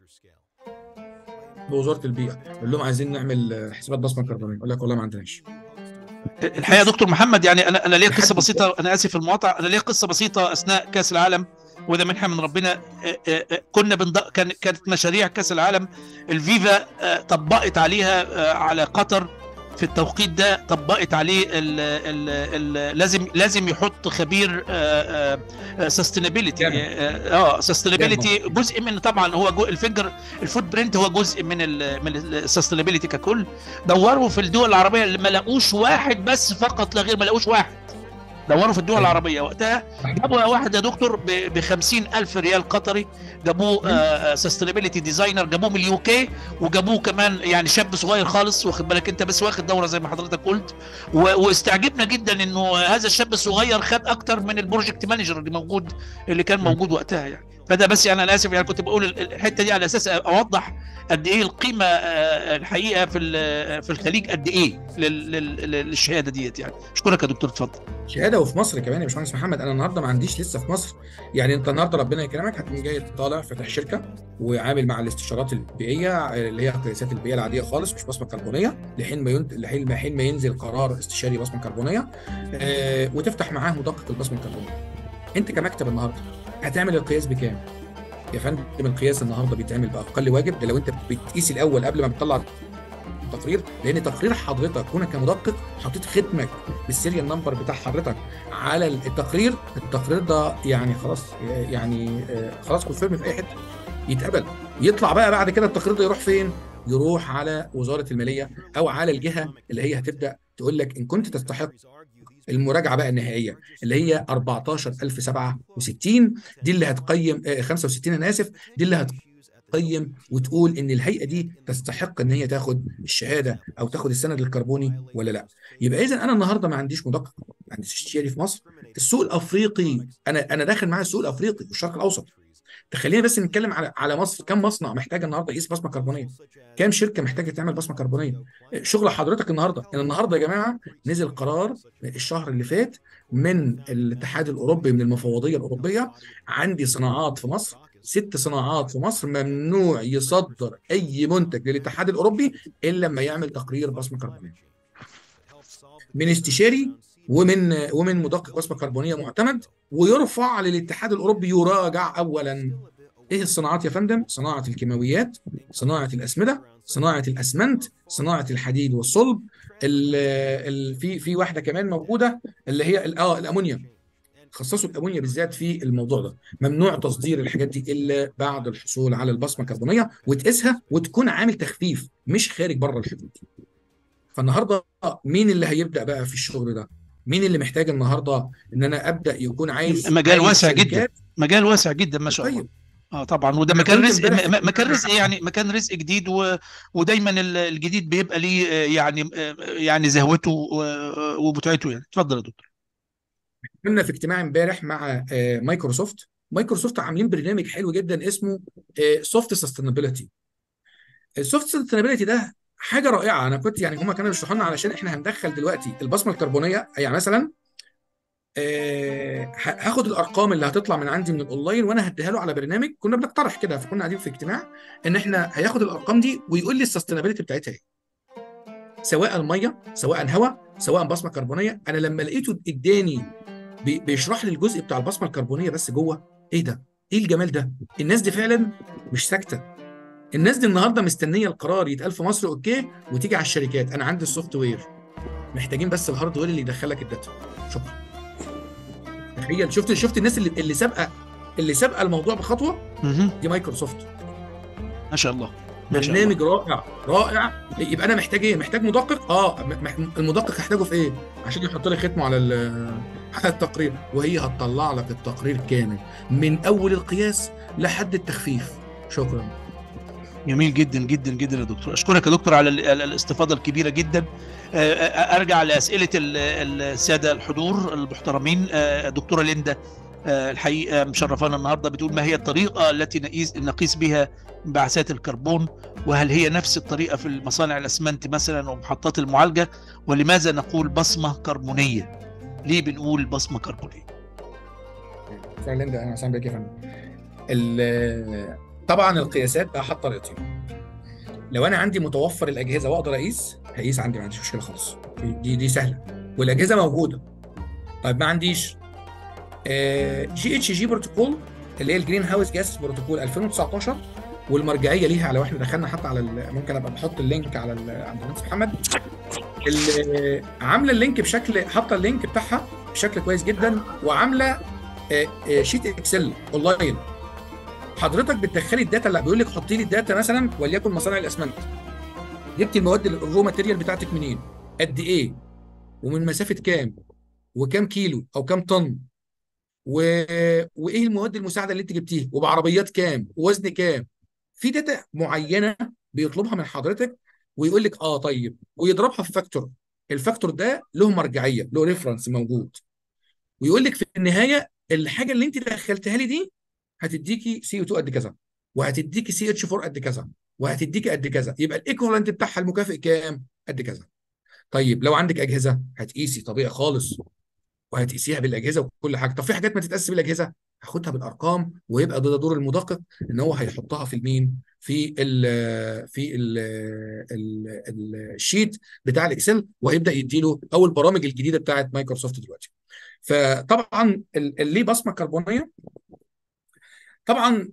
بوزاره البيئه، قول لهم عايزين نعمل حسابات بصمه كربونيه، يقول لك والله ما عندناش. الحقيقه يا مفيش دكتور محمد، يعني انا ليا قصه لحد دلوقتي. بسيطه، انا اسف في المقاطعه، انا ليا قصه بسيطه اثناء كاس العالم، وده منحه من ربنا. كنا كانت مشاريع كاس العالم الفيفا طبقت عليها على قطر في التوقيت ده، طبقت عليه لازم يحط خبير سستينابيلتي. جامد جامد. سستينابيلتي جزء من، طبعا هو الفوت برنت هو جزء من السستينابيلتي ككل. دوروا في الدول العربيه اللي ما لقوش واحد، بس فقط لا غير، ما لقوش واحد. دوروا في الدول ايوه العربيه وقتها، جابوا واحد يا دكتور ب 50,000 ريال قطري، جابوه سستينابيلتي ديزاينر، جابوه من اليو كي، وجابوه كمان يعني شاب صغير خالص، واخد بالك انت، بس واخد دوره زي ما حضرتك قلت. واستعجبنا جدا انه هذا الشاب الصغير خد اكتر من البروجكت مانجر اللي كان موجود وقتها يعني. فده بس يعني انا اسف، يعني كنت بقول الحته دي على اساس اوضح قد ايه القيمه الحقيقه في الخليج، قد ايه للشهاده ديت يعني. اشكرك يا دكتور، اتفضل. شهاده. وفي مصر كمان يا باشمهندس محمد، انا النهارده ما عنديش لسه في مصر. يعني انت النهارده ربنا يكرمك هتكون جاي طالع فاتح شركه وعامل مع الاستشارات البيئيه اللي هي القياسات البيئيه العاديه خالص، مش بصمه كربونيه، لحين ما ينزل قرار استشاري بصمه كربونيه، وتفتح معاه مدقق البصمه الكربونيه. انت كمكتب النهارده هتعمل القياس بكام؟ يا فندم القياس النهارده بيتعمل باقل واجب، ده لو انت بتقيس الاول قبل ما بتطلع تقرير، لان تقرير حضرتك هنا كمدقق حطيت ختمك بالسيريال نمبر بتاع حضرتك على التقرير ده يعني خلاص، يعني خلاص كونفيرم في اي حته يتقبل. يطلع بقى بعد كده التقرير ده يروح فين؟ يروح على وزاره الماليه او على الجهه اللي هي هتبدا تقول لك ان كنت تستحق المراجعه بقى النهائيه اللي هي 14067، دي اللي هتقيم 65 انا اسف، دي اللي هتقيم وتقول ان الهيئه دي تستحق ان هي تاخد الشهاده او تاخد السند الكربوني ولا لا. يبقى اذا انا النهارده ما عنديش مدقق، ما عنديش استشاري في مصر. السوق الافريقي انا داخل معايا السوق الافريقي والشرق الاوسط. تخلينا بس نتكلم على مصر. كم مصنع محتاج النهارده يقيس بصمه كربونيه؟ كم شركه محتاجه تعمل بصمه كربونيه؟ شغل حضرتك النهارده. النهارده يا جماعه نزل قرار الشهر اللي فات من الاتحاد الاوروبي، من المفوضيه الاوروبيه، عندي صناعات في مصر، 6 صناعات في مصر ممنوع يصدر اي منتج للاتحاد الاوروبي الا لما يعمل تقرير بصمه كربونيه من استشاري ومن مدقق بصمه كربونيه معتمد، ويرفع للاتحاد الاوروبي يراجع اولا. ايه الصناعات يا فندم؟ صناعه الكيماويات، صناعه الاسمده، صناعه الاسمنت، صناعه الحديد والصلب. في واحده كمان موجوده اللي هي الامونيا. خصصوا الامونيا بالذات في الموضوع ده، ممنوع تصدير الحاجات دي الا بعد الحصول على البصمه الكربونيه وتقيسها وتكون عامل تخفيف مش خارج بره الحدود. فالنهارده مين اللي هيبدا بقى في الشغل ده؟ مين اللي محتاج النهارده ان انا ابدا يكون مجال عايز واسع جدا، شركات؟ مجال واسع جدا ما شاء الله. طيب طبعا، وده انا مكان كنت رزق، امبارح في مكان اجتماع، رزق يعني، مكان رزق جديد، ودايما الجديد بيبقى ليه يعني زهوته ومتعته يعني. اتفضل يا دكتور. كنا في اجتماع امبارح مع مايكروسوفت. مايكروسوفت عاملين برنامج حلو جدا اسمه سوفت سستينابيلتي. السوفت سستينابيلتي ده حاجه رائعه. انا كنت يعني هم كانوا بيشرحوا لنا علشان احنا هندخل دلوقتي البصمه الكربونيه. يعني مثلا هاخد الارقام اللي هتطلع من عندي من الاونلاين وانا هديها له على برنامج. كنا بنقترح كده، فكنا قاعدين في اجتماع ان احنا هياخد الارقام دي ويقول لي السستينابيلتي بتاعتها ايه، سواء الميه سواء هواء سواء بصمه كربونيه. انا لما لقيته اداني بيشرح لي الجزء بتاع البصمه الكربونيه بس جوه، ايه ده؟ ايه الجمال ده؟ الناس دي فعلا مش ساكته. الناس دي النهارده مستنيه القرار يتقال في مصر اوكي وتيجي على الشركات. انا عندي السوفت وير، محتاجين بس الهارد وير اللي يدخلك الداتا. شكرا. تخيل، شفت الناس اللي سابقه الموضوع بخطوه. مهم. دي مايكروسوفت. ما شاء الله، ما شاء الله. برنامج رائع رائع. يبقى انا محتاج ايه؟ محتاج مدقق. المدقق هحتاجه في ايه؟ عشان يحط لي ختمه على على التقرير، وهي هتطلع لك التقرير كامل من اول القياس لحد التخفيف. شكرا. جميل جدا جدا جدا يا دكتور، اشكرك يا دكتور على الاستفاضه الكبيره جدا. ارجع لاسئله الساده الحضور المحترمين. دكتوره ليندا الحقيقه مشرفانا النهارده، بتقول: ما هي الطريقه التي نقيس بها انبعاثات الكربون؟ وهل هي نفس الطريقه في المصانع الاسمنت مثلا ومحطات المعالجه؟ ولماذا نقول بصمه كربونيه؟ ليه بنقول بصمه كربونيه؟ شكرا ليندا، انا عشان بيك يا فندم. طبعا القياسات بقى حاطه طريقتين. لو انا عندي متوفر الاجهزه واقدر هقيس عندي، ما عنديش مشكله خالص. دي سهله والاجهزه موجوده. طيب ما عنديش، جي اتش جي بروتوكول اللي هي الجرين هاوس جاس بروتوكول 2019، والمرجعيه ليها لو احنا دخلنا حتى على ممكن ابقى بحط اللينك على عند المهندس محمد. عامله اللينك حاطه اللينك بتاعها بشكل كويس جدا، وعامله شيت اكسل اونلاين. حضرتك بتدخلي الداتا، اللي بيقول لك حطي لي الداتا مثلا وليكن مصانع الاسمنت، جبتي المواد الرو ماتيريال بتاعتك منين؟ قد ايه؟ ومن مسافه كام؟ وكام كيلو او كام طن؟ و... وايه المواد المساعده اللي انت جبتيها؟ وبعربيات كام؟ ووزن كام؟ في داتا معينه بيطلبها من حضرتك، ويقول لك طيب، ويضربها في فاكتور. الفاكتور ده له مرجعيه، له ريفرنس موجود، ويقول لك في النهايه الحاجه اللي انت دخلتها لي دي هتديكي سي او 2 قد كذا، وهتديكي سي اتش 4 قد كذا، وهتديكي قد كذا. يبقى الايكوفالنت بتاعها المكافئ كام؟ قد كذا. طيب لو عندك اجهزه هتقيسي طبيعي خالص، وهتقيسيها بالاجهزه وكل حاجه. طب في حاجات ما تتقاس بالاجهزه، هاخدها بالارقام، ويبقى ده دور المدقق ان هو هيحطها في المين، الشيت بتاع الاكسل، وهيبدا يديله او البرامج الجديده بتاعت مايكروسوفت دلوقتي. فطبعا ليه بصمه كربونيه؟ طبعا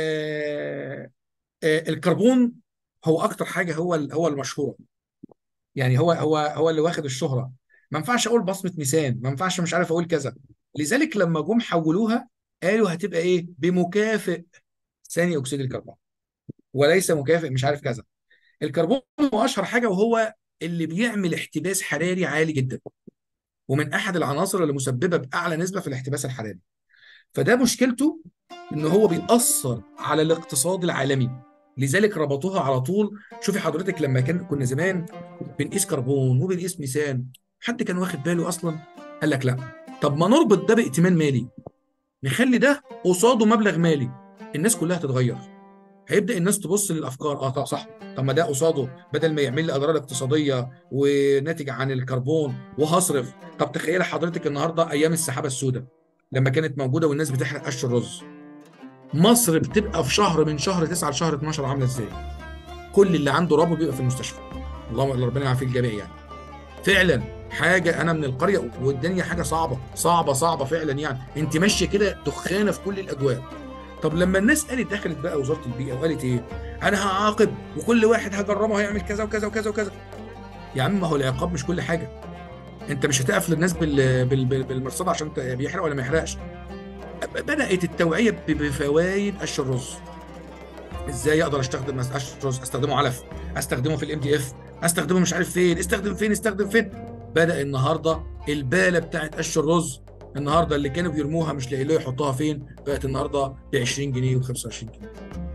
الكربون هو اكتر حاجه، هو المشهوره. يعني هو اللي واخد الشهره. ما ينفعش اقول بصمه ميزان، ما ينفعش مش عارف اقول كذا. لذلك لما جم حولوها قالوا هتبقى ايه؟ بمكافئ ثاني اكسيد الكربون، وليس مكافئ مش عارف كذا. الكربون هو اشهر حاجه، وهو اللي بيعمل احتباس حراري عالي جدا، ومن احد العناصر اللي مسببه باعلى نسبه في الاحتباس الحراري. فده مشكلته ان هو بيأثر على الاقتصاد العالمي. لذلك ربطوها على طول. شوفي حضرتك لما كنا زمان بنقيس كربون وبنقيس ميثان، حد كان واخد باله اصلا؟ قال لك لا. طب ما نربط ده بائتمان مالي، نخلي ده قصاده مبلغ مالي، الناس كلها تتغير. هيبدأ الناس تبص للافكار. طب صح، طب ما ده قصاده بدل ما يعمل لي اضرار اقتصاديه وناتجه عن الكربون وهصرف. طب تخيل حضرتك النهارده ايام السحابه السوداء لما كانت موجوده والناس بتحرق قش الرز، مصر بتبقى في شهر من شهر 9 لشهر 12 عامله ازاي؟ كل اللي عنده ربو بيبقى في المستشفى. اللهم ربنا يعافي الجميع يعني. فعلا حاجه، انا من القريه والدنيا حاجه صعبه صعبه صعبه فعلا. يعني انت ماشيه كده دخانه في كل الاجواء. طب لما الناس قالت، دخلت بقى وزاره البيئه وقالت ايه؟ انا هعاقب وكل واحد هجرمه هيعمل كذا وكذا وكذا وكذا. يا عم ما هو العقاب مش كل حاجه. انت مش هتقف للناس بالمرصاد عشان بيحرق ولا ما يحرقش. بدات التوعيه بفوائد قش الرز. ازاي اقدر استخدم قش الرز؟ استخدمه علف، استخدمه في الام دي اف، استخدمه مش عارف فين، استخدم فين. بدا النهارده الباله بتاعت قش الرز، النهارده اللي كانوا بيرموها مش لاقيين يحطوها فين، بقت النهارده ب 20 جنيه و 25 جنيه.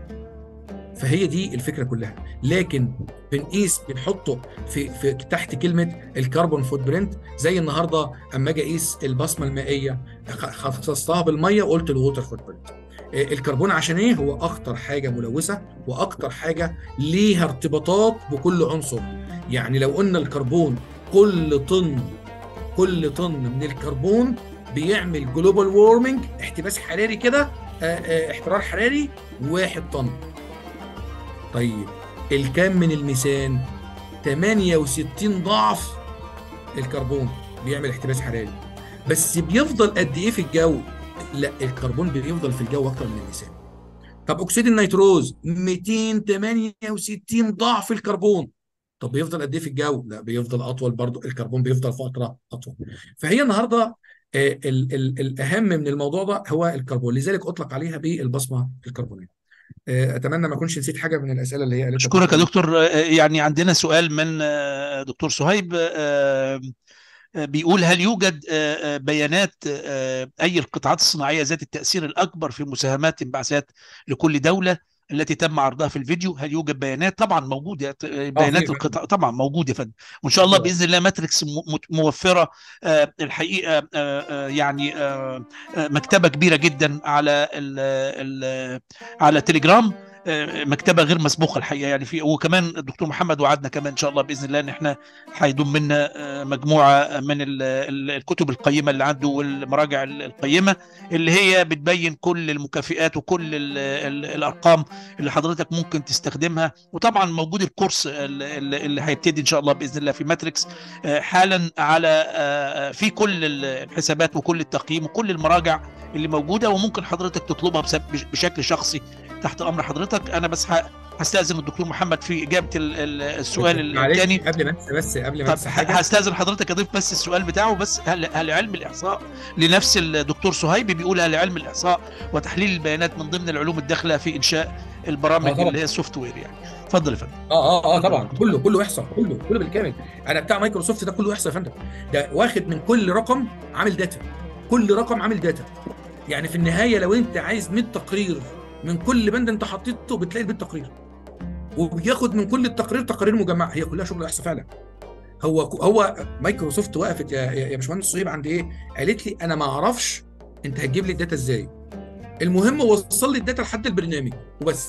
فهي دي الفكره كلها. لكن بنحطه في تحت كلمه الكربون فوت برنت. زي النهارده اما اجي اقيس البصمه المائيه، خصصتها بالميه وقلت الووتر فوت برنت. الكربون عشان ايه؟ هو اكتر حاجه ملوثه، واكتر حاجه ليها ارتباطات بكل عنصر. يعني لو قلنا الكربون، كل طن من الكربون بيعمل جلوبال وورمنج، احتباس حراري كده، احترار حراري 1 طن. طيب الكم من الميثان؟ 68 ضعف الكربون بيعمل احتباس حراري. بس بيفضل قد ايه في الجو؟ لا، الكربون بيفضل في الجو اكتر من الميثان. طب اكسيد النيتروز 268 ضعف الكربون. طب بيفضل قد ايه في الجو؟ لا، بيفضل اطول برضو، الكربون بيفضل فتره اطول. فهي النهارده الاهم من الموضوع ده هو الكربون، لذلك اطلق عليها بالبصمه الكربونيه. اتمنى ما اكونش نسيت حاجه من الاسئله اللي هي قالتها اشكرك يا الدكتوره. دكتور. يعني عندنا سؤال من دكتور صهيب، بيقول: هل يوجد بيانات أي القطاعات الصناعية ذات التأثير الأكبر في مساهمات انبعاثات لكل دولة التي تم عرضها في الفيديو؟ هل يوجد بيانات؟ طبعا موجودة اه في يا بيانات فندم. القطاع، طبعا موجودة يا فندم. وإن شاء الله طبعا. بإذن الله ماتريكس موفرة الحقيقة، يعني مكتبة كبيرة جدا على على تليجرام، مكتبه غير مسبوقه الحقيقه يعني. في وكمان الدكتور محمد وعدنا كمان ان شاء الله باذن الله ان احنا هيضم لنا مجموعه من الكتب القيمه اللي عنده والمراجع القيمه اللي هي بتبين كل المكافئات وكل الارقام اللي حضرتك ممكن تستخدمها. وطبعا موجود الكورس اللي هيبتدي ان شاء الله باذن الله في ماتريكس حالا على في كل الحسابات وكل التقييم وكل المراجع اللي موجوده، وممكن حضرتك تطلبها بشكل شخصي تحت امر حضرتك. انا بس هستاذن الدكتور محمد في اجابه السؤال معلش الثاني. قبل ما انسى، بس قبل ما طب انسى حاجه. هستاذن حضرتك اضيف بس السؤال بتاعه بس. هل علم الاحصاء لنفس الدكتور صهيب بيقول: هل علم الاحصاء وتحليل البيانات من ضمن العلوم الداخله في انشاء اه البرامج اللي طبعا. هي السوفت وير يعني؟ اتفضل يا فندم. اتفضل يا طبعا، دكتور. كله احصاء، كله بالكامل. انا بتاع مايكروسوفت ده كله احصاء يا فندم. ده واخد من كل رقم عامل داتا، كل رقم عامل داتا. يعني في النهايه لو انت عايز 100 تقرير من كل بند انت حطيته بتلاقي ال 100 تقرير، وبياخد من كل التقارير تقارير مجمعه، هي كلها شغل احصاء فعلا. هو مايكروسوفت وقفت يا باشمهندس صهيب عند ايه؟ قالت لي انا ما اعرفش انت هتجيب لي الداتا ازاي، المهم وصل لي الداتا لحد البرنامج وبس.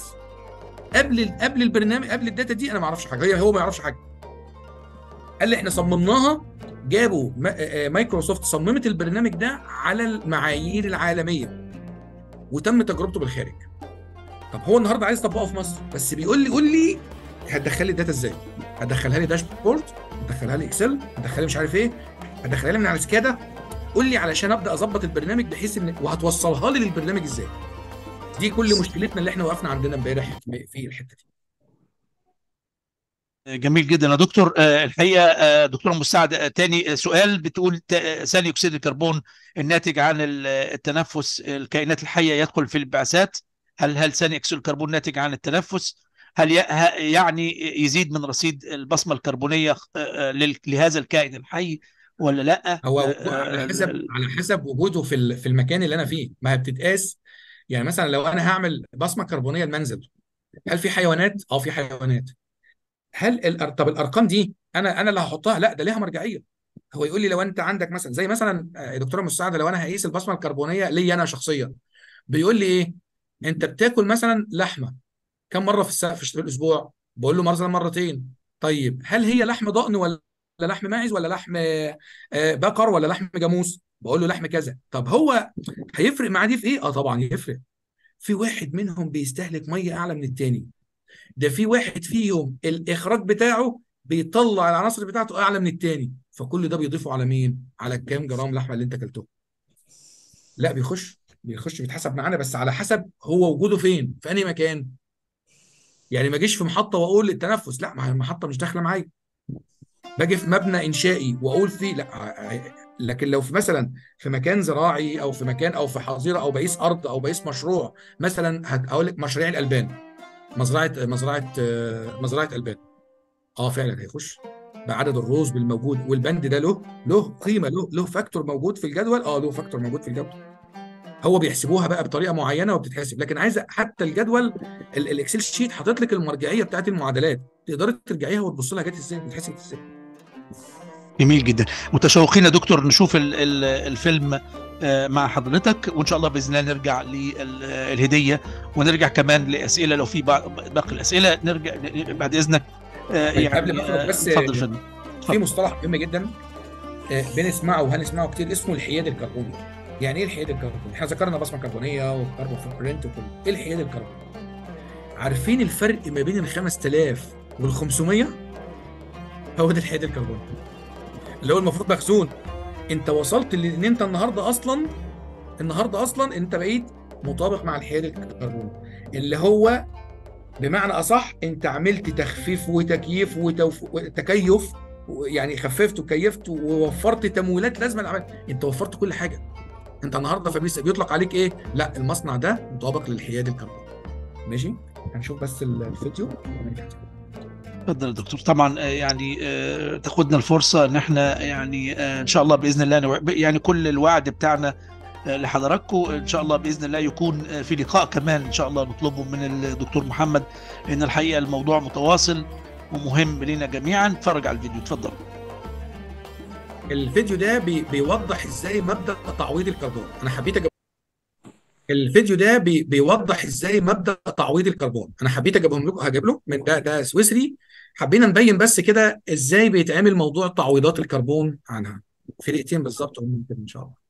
قبل البرنامج، قبل الداتا دي انا ما اعرفش حاجه، هو ما يعرفش حاجه. قال لي احنا صممناها، جابوا مايكروسوفت صممت البرنامج ده على المعايير العالميه وتم تجربته بالخارج. طب هو النهارده عايز يطبقه في مصر، بس بيقول لي قول لي هتدخل لي الداتا ازاي؟ هتدخلها لي داشبورد، هتدخلها لي اكسل، هتدخلها لي مش عارف ايه، هتدخلها لي من على سكادا، قول لي علشان ابدا اظبط البرنامج بحيث ان، وهتوصلها لي للبرنامج ازاي؟ دي كل مشكلتنا اللي احنا وقفنا عندنا امبارح في الحته دي. جميل جدا يا دكتور. الحقيقه دكتور مساعد، تاني سؤال بتقول: ثاني اكسيد الكربون الناتج عن التنفس الكائنات الحيه يدخل في الانبعاثات؟ هل ثاني اكسيد الكربون ناتج عن التنفس؟ هل يعني يزيد من رصيد البصمه الكربونيه لهذا الكائن الحي ولا لا؟ هو على حسب وجوده في المكان اللي انا فيه، ما هي بتتقاس. يعني مثلا لو انا هعمل بصمه كربونيه المنزل، هل في حيوانات؟ في حيوانات. طب الارقام دي انا اللي هحطها؟ لا، ده ليها مرجعيه. هو يقول لي لو انت عندك مثلا زي مثلا يا دكتوره مساعده، لو انا هقيس البصمه الكربونيه لي انا شخصيا، بيقول لي ايه؟ انت بتاكل مثلا لحمه كم مره في الاسبوع؟ بقول له مثلا مرتين. طيب هل هي لحم ضأن ولا لحم ماعز ولا لحم بقر ولا لحم جاموس؟ بقول له لحم كذا. طب هو هيفرق معاه دي في ايه؟ طبعا يفرق. في واحد منهم بيستهلك ميه اعلى من التاني، ده في واحد فيهم الاخراج بتاعه بيطلع العناصر بتاعته اعلى من التاني، فكل ده بيضيفه على مين؟ على الكام جرام لحمه اللي انت اكلته. لا، بيخش بيتحسب معانا، بس على حسب هو وجوده فين، في انهي مكان. يعني ما اجيش في محطه واقول التنفس، لا، ما هي المحطه مش داخله معايا. باجي في مبنى انشائي واقول فيه لا. لكن لو في مثلا في مكان زراعي او في مكان او في حظيره او بقيس ارض او بقيس مشروع، مثلا هقول لك مشاريع الالبان، مزرعه البان، فعلا هيخش بعدد الروز بالموجود، والبند ده له قيمه، له فاكتور موجود في الجدول، له فاكتور موجود في الجدول. هو بيحسبوها بقى بطريقه معينه وبتتحسب، لكن عايزه حتى الجدول الاكسل شيت حاطط لك المرجعيه بتاعت المعادلات، تقدري ترجعيها وتبص لها جت ازاي، بتتحسب ازاي. جميل جدا. متشوقين يا دكتور نشوف الفيلم مع حضرتك، وان شاء الله باذن الله نرجع للهديه ونرجع كمان لاسئله لو في باقي الاسئله نرجع بعد اذنك. طيب قبل يعني ما اخرج بس، اتفضل يا فندم. في اتفضل. مصطلح مهم جدا بنسمعه وهنسمعه كتير، اسمه الحياد الكربوني. يعني ايه الحياد الكربوني؟ احنا ذكرنا بصمه كربونيه والكربون فوت برنت وكله. ايه الحياد الكربوني؟ عارفين الفرق ما بين ال 5000 وال 500؟ هو ده الحياد الكربوني اللي هو المفروض مخزون. انت وصلت ان انت النهارده اصلا انت بقيت مطابق مع الحياد الكربوني، اللي هو بمعنى اصح انت عملت تخفيف وتكييف وتكيف يعني خففت وكيفت ووفرت تمويلات لازم العمل، انت وفرت كل حاجه. انت النهارده فبيطلق عليك ايه؟ لا المصنع ده مطابق للحياد الكربوني. ماشي. هنشوف بس الفيديو. اتفضل يا دكتور. طبعا يعني تاخدنا الفرصه ان احنا يعني ان شاء الله باذن الله يعني كل الوعد بتاعنا لحضراتكم ان شاء الله باذن الله يكون في لقاء كمان ان شاء الله نطلبه من الدكتور محمد، لان الحقيقه الموضوع متواصل ومهم لنا جميعا. اتفرج على الفيديو اتفضل. الفيديو ده بيوضح ازاي مبدأ تعويض الكربون. انا حبيت الفيديو ده بيوضح ازاي مبدأ تعويض الكربون. انا حبيت اجيبهم لكم، هجيب له من ده سويسري. حبينا نبين بس كده ازاي بيتعمل موضوع تعويضات الكربون عنها في دقيقتين بالظبط وممكن ان شاء الله.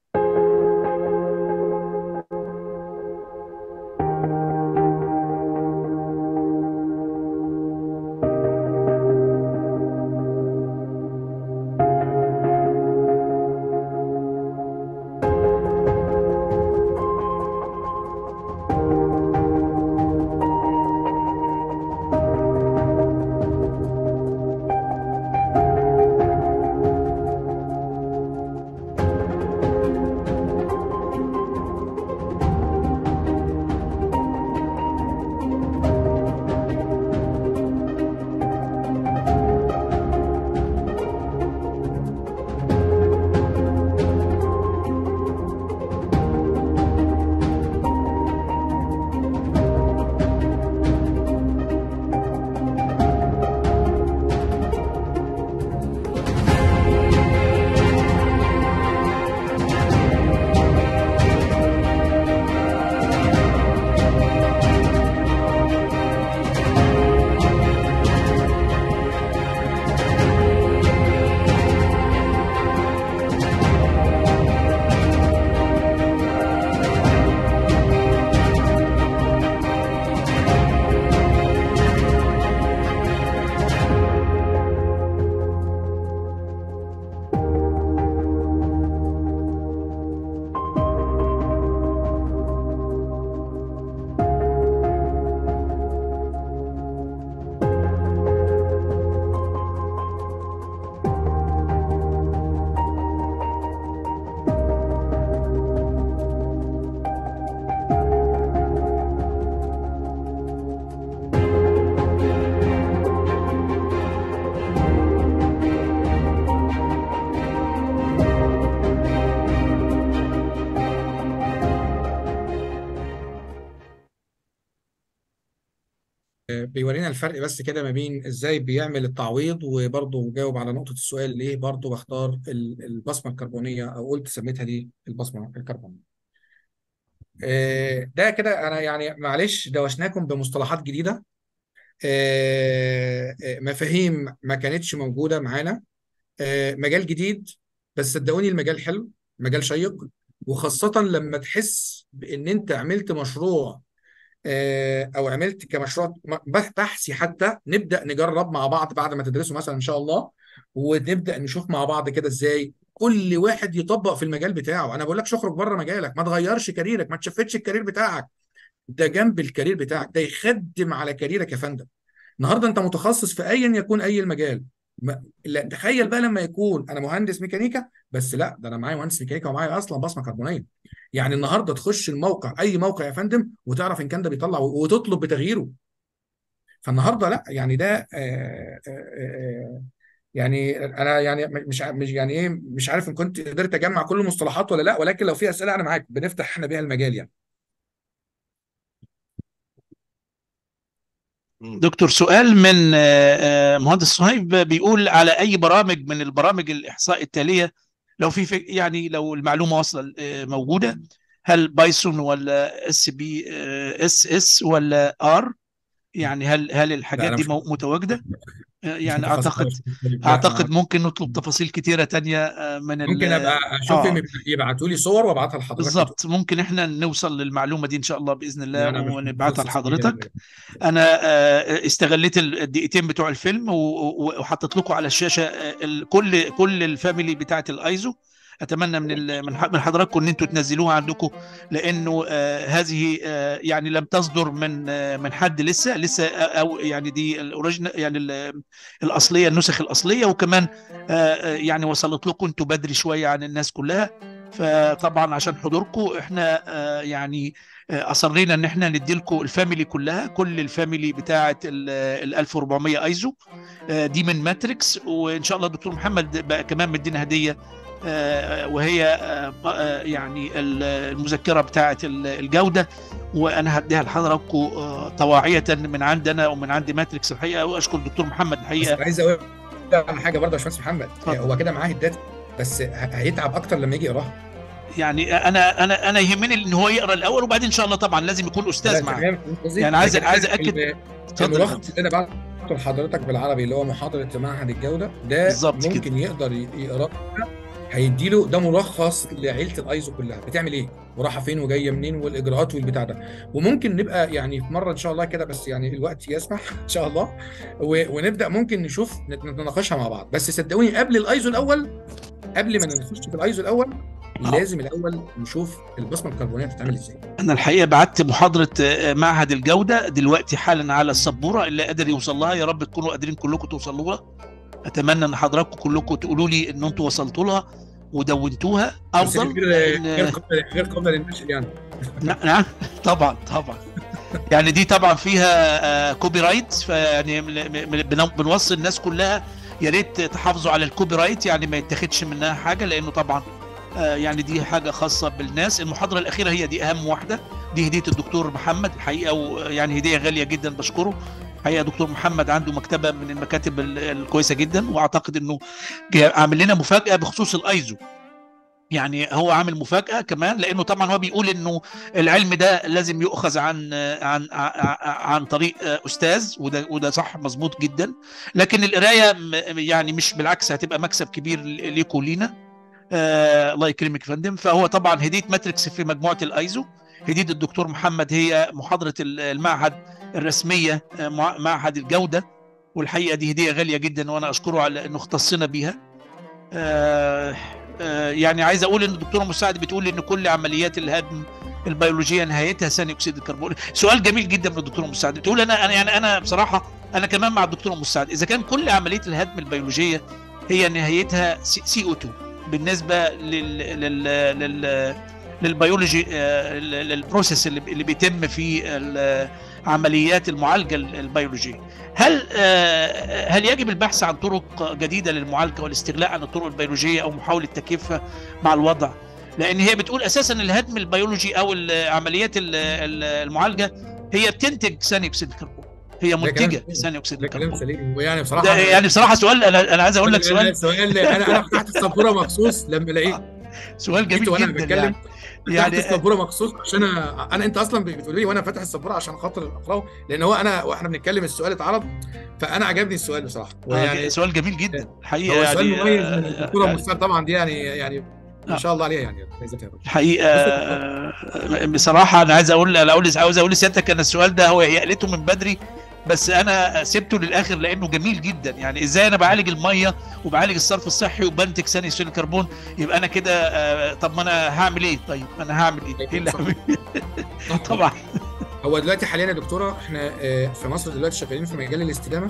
بيورينا الفرق بس كده ما بين ازاي بيعمل التعويض، وبرضه جاوب على نقطة السؤال ليه برضه بختار البصمة الكربونية، او قلت سميتها دي البصمة الكربونية. ده كده انا يعني معلش دوشناكم بمصطلحات جديدة، مفاهيم ما كانتش موجودة معانا، مجال جديد. بس صدقوني المجال حلو، مجال شيق، وخاصة لما تحس بان انت عملت مشروع، او عملت كمشروع بحثي حتى. نبدا نجرب مع بعض بعد ما تدرسوا مثلا ان شاء الله، ونبدا نشوف مع بعض كده ازاي كل واحد يطبق في المجال بتاعه. انا بقول لك اخرج بره مجالك، ما تغيرش كاريرك، ما تشفتش الكارير بتاعك ده جنب الكارير بتاعك، ده يخدم على كاريرك يا فندم. النهارده انت متخصص في ايا يكون اي المجال. لا تخيل بقى لما يكون انا مهندس ميكانيكا، بس لا ده انا معايا مهندس ميكانيكا ومعايا اصلا بصمه كربونيه. يعني النهارده تخش الموقع، اي موقع يا فندم، وتعرف ان كان ده بيطلع وتطلب بتغييره. فالنهارده لا يعني ده يعني انا يعني مش يعني ايه، مش عارف ان كنت قدرت اجمع كل المصطلحات ولا لا، ولكن لو في اسئله انا معاك، بنفتح احنا بيها المجال يعني. دكتور، سؤال من مهندس صهيب بيقول على اي برامج من البرامج الاحصاء التاليه، لو يعني لو المعلومه واصله موجوده، هل بايثون ولا SPSS ولا ار؟ يعني هل لا الحاجات انا دي متواجده؟ مش يعني متخصص أوي اعتقد في التكنولوجيا. لا اعتقد ممكن نطلب تفاصيل كتيره تانية من ممكن ابقى اشوف اه يبعتوا لي صور وابعتها لحضرتك وتقول. بالظبط. ممكن احنا نوصل للمعلومه دي ان شاء الله باذن الله لا انا مش ونبعتها متخصص فيها لحضرتك. انا استغليت الدقيقتين بتوع الفيلم وحطيت لكم على الشاشه كل الفاميلي بتاعه الايزو. اتمنى من حضراتكم ان انتم تنزلوها عندكم، لانه هذه يعني لم تصدر من حد لسه، او يعني دي الاوريجينال يعني الاصليه، النسخ الاصليه، وكمان يعني وصلت لكم انتم بدري شويه عن الناس كلها. فطبعا عشان حضوركم احنا يعني اصرينا ان احنا ندي لكم الفاميلي كلها، كل الفاميلي بتاعه ال 1400 ايزو دي من ماتريكس. وان شاء الله الدكتور محمد بقى كمان مدينا هديه وهي يعني المذكره بتاعه الجوده، وانا هديها لحضراتكم طواعيه من عندنا ومن عند ماتريكس الحقيقه. واشكر الدكتور محمد بس الحقيقه. عايز اقول على حاجه برضه يا باشمهندس محمد، اتفضل. هو كده معاه الداتا، بس هيتعب اكتر لما يجي يقراها. يعني انا يهمني ان هو يقرا الاول، وبعدين ان شاء الله طبعا لازم يكون لا استاذ معاه. تمام، قصدي يعني لكن عايز انا اكد. اتفضل يا الملخص فندم. اللي انا بعته لحضرتك بالعربي اللي هو محاضره معهد الجوده ده بالظبط كده. ممكن يقدر يقراه، هيديله ده ملخص لعيله الايزو كلها بتعمل ايه وراحه فين وجايه منين والاجراءات والبتاع ده. وممكن نبقى يعني في مره ان شاء الله كده، بس يعني الوقت يسمح ان شاء الله، ونبدا ممكن نشوف نتناقشها مع بعض. بس صدقوني قبل الايزو الاول، قبل ما نخش في الايزو الاول، لازم الاول نشوف البصمه الكربونيه بتتعمل ازاي. انا الحقيقه بعت محاضره معهد الجوده دلوقتي حالا على السبوره، اللي قادر يوصل لها يا رب تكونوا قادرين كلكم توصلوا لها. اتمنى ان حضراتكم كلكم تقولوا لي ان انتم وصلتوا لها ودونتوها بس افضل، لان غير قابله للنشر يعني. نعم طبعا طبعا. يعني دي طبعا فيها كوبي رايت، فيعني بنوصي الناس كلها يا ريت تحافظوا على الكوبي رايت، يعني ما يتاخدش منها حاجه، لانه طبعا يعني دي حاجه خاصه بالناس. المحاضره الاخيره هي دي اهم واحده، دي هديه الدكتور محمد الحقيقه، ويعني هديه غاليه جدا بشكره الحقيقه. دكتور محمد عنده مكتبه من المكاتب الكويسه جدا، واعتقد انه عامل لنا مفاجاه بخصوص الايزو. يعني هو عامل مفاجأة كمان، لأنه طبعا هو بيقول إنه العلم ده لازم يؤخذ عن طريق أستاذ، وده صح مظبوط جدا، لكن القراية يعني مش بالعكس هتبقى مكسب كبير ليكوا لينا. الله يكرمك يا فندم. فهو طبعا هدية ماتريكس في مجموعة الأيزو، هدية الدكتور محمد هي محاضرة المعهد الرسمية معهد الجودة، والحقيقة دي هدية غالية جدا، وأنا أشكره على إنه اختصنا بيها. يعني عايز اقول ان الدكتوره مساعد بتقول ان كل عمليات الهدم البيولوجيه نهايتها ثاني اكسيد الكربون. سؤال جميل جدا من الدكتوره مساعد، بتقول انا بصراحه انا كمان مع الدكتوره مساعد، اذا كان كل عمليه الهدم البيولوجيه هي نهايتها CO2 بالنسبه للبيولوجي، للبروسيس اللي بيتم في عمليات المعالجه البيولوجيه، هل يجب البحث عن طرق جديده للمعالجه والاستغناء عن الطرق البيولوجيه او محاوله تكييفها مع الوضع؟ لان هي بتقول اساسا الهدم البيولوجي او عمليات المعالجه هي بتنتج ثاني اكسيد الكربون، هي منتجه ثاني اكسيد ده كلام الكربون. سليم، ويعني ده بصراحه يعني بصراحه سؤال، انا عايز اقول لك سؤال. انا فتحت السبوره مخصوص لما لقيت سؤال جميل وانا جدا بتكلم، فتحت يعني السبوره مخصوص عشان انت اصلا بتقول لي وانا فاتح السبوره عشان خاطر اقراه، لان هو واحنا بنتكلم السؤال اتعرض، فانا عجبني السؤال بصراحه. ويعني سؤال جميل جدا الحقيقه، هو سؤال يعني مميز من الدكتوره مساعد طبعا، دي يعني ما شاء الله عليها يعني. الحقيقه بصراحه انا عايز اقول لسيادتك ان السؤال ده هو يقلته من بدري، بس انا سبته للاخر لانه جميل جدا. يعني ازاي انا بعالج الميه وبعالج الصرف الصحي وبنتج ثاني اكسيد الكربون؟ يبقى انا كده طب ما انا هعمل ايه؟ طيب انا هعمل ايه اللي هعمل طبعا. هو دلوقتي حاليا يا دكتوره احنا في مصر دلوقتي شغالين في مجال الاستدامه.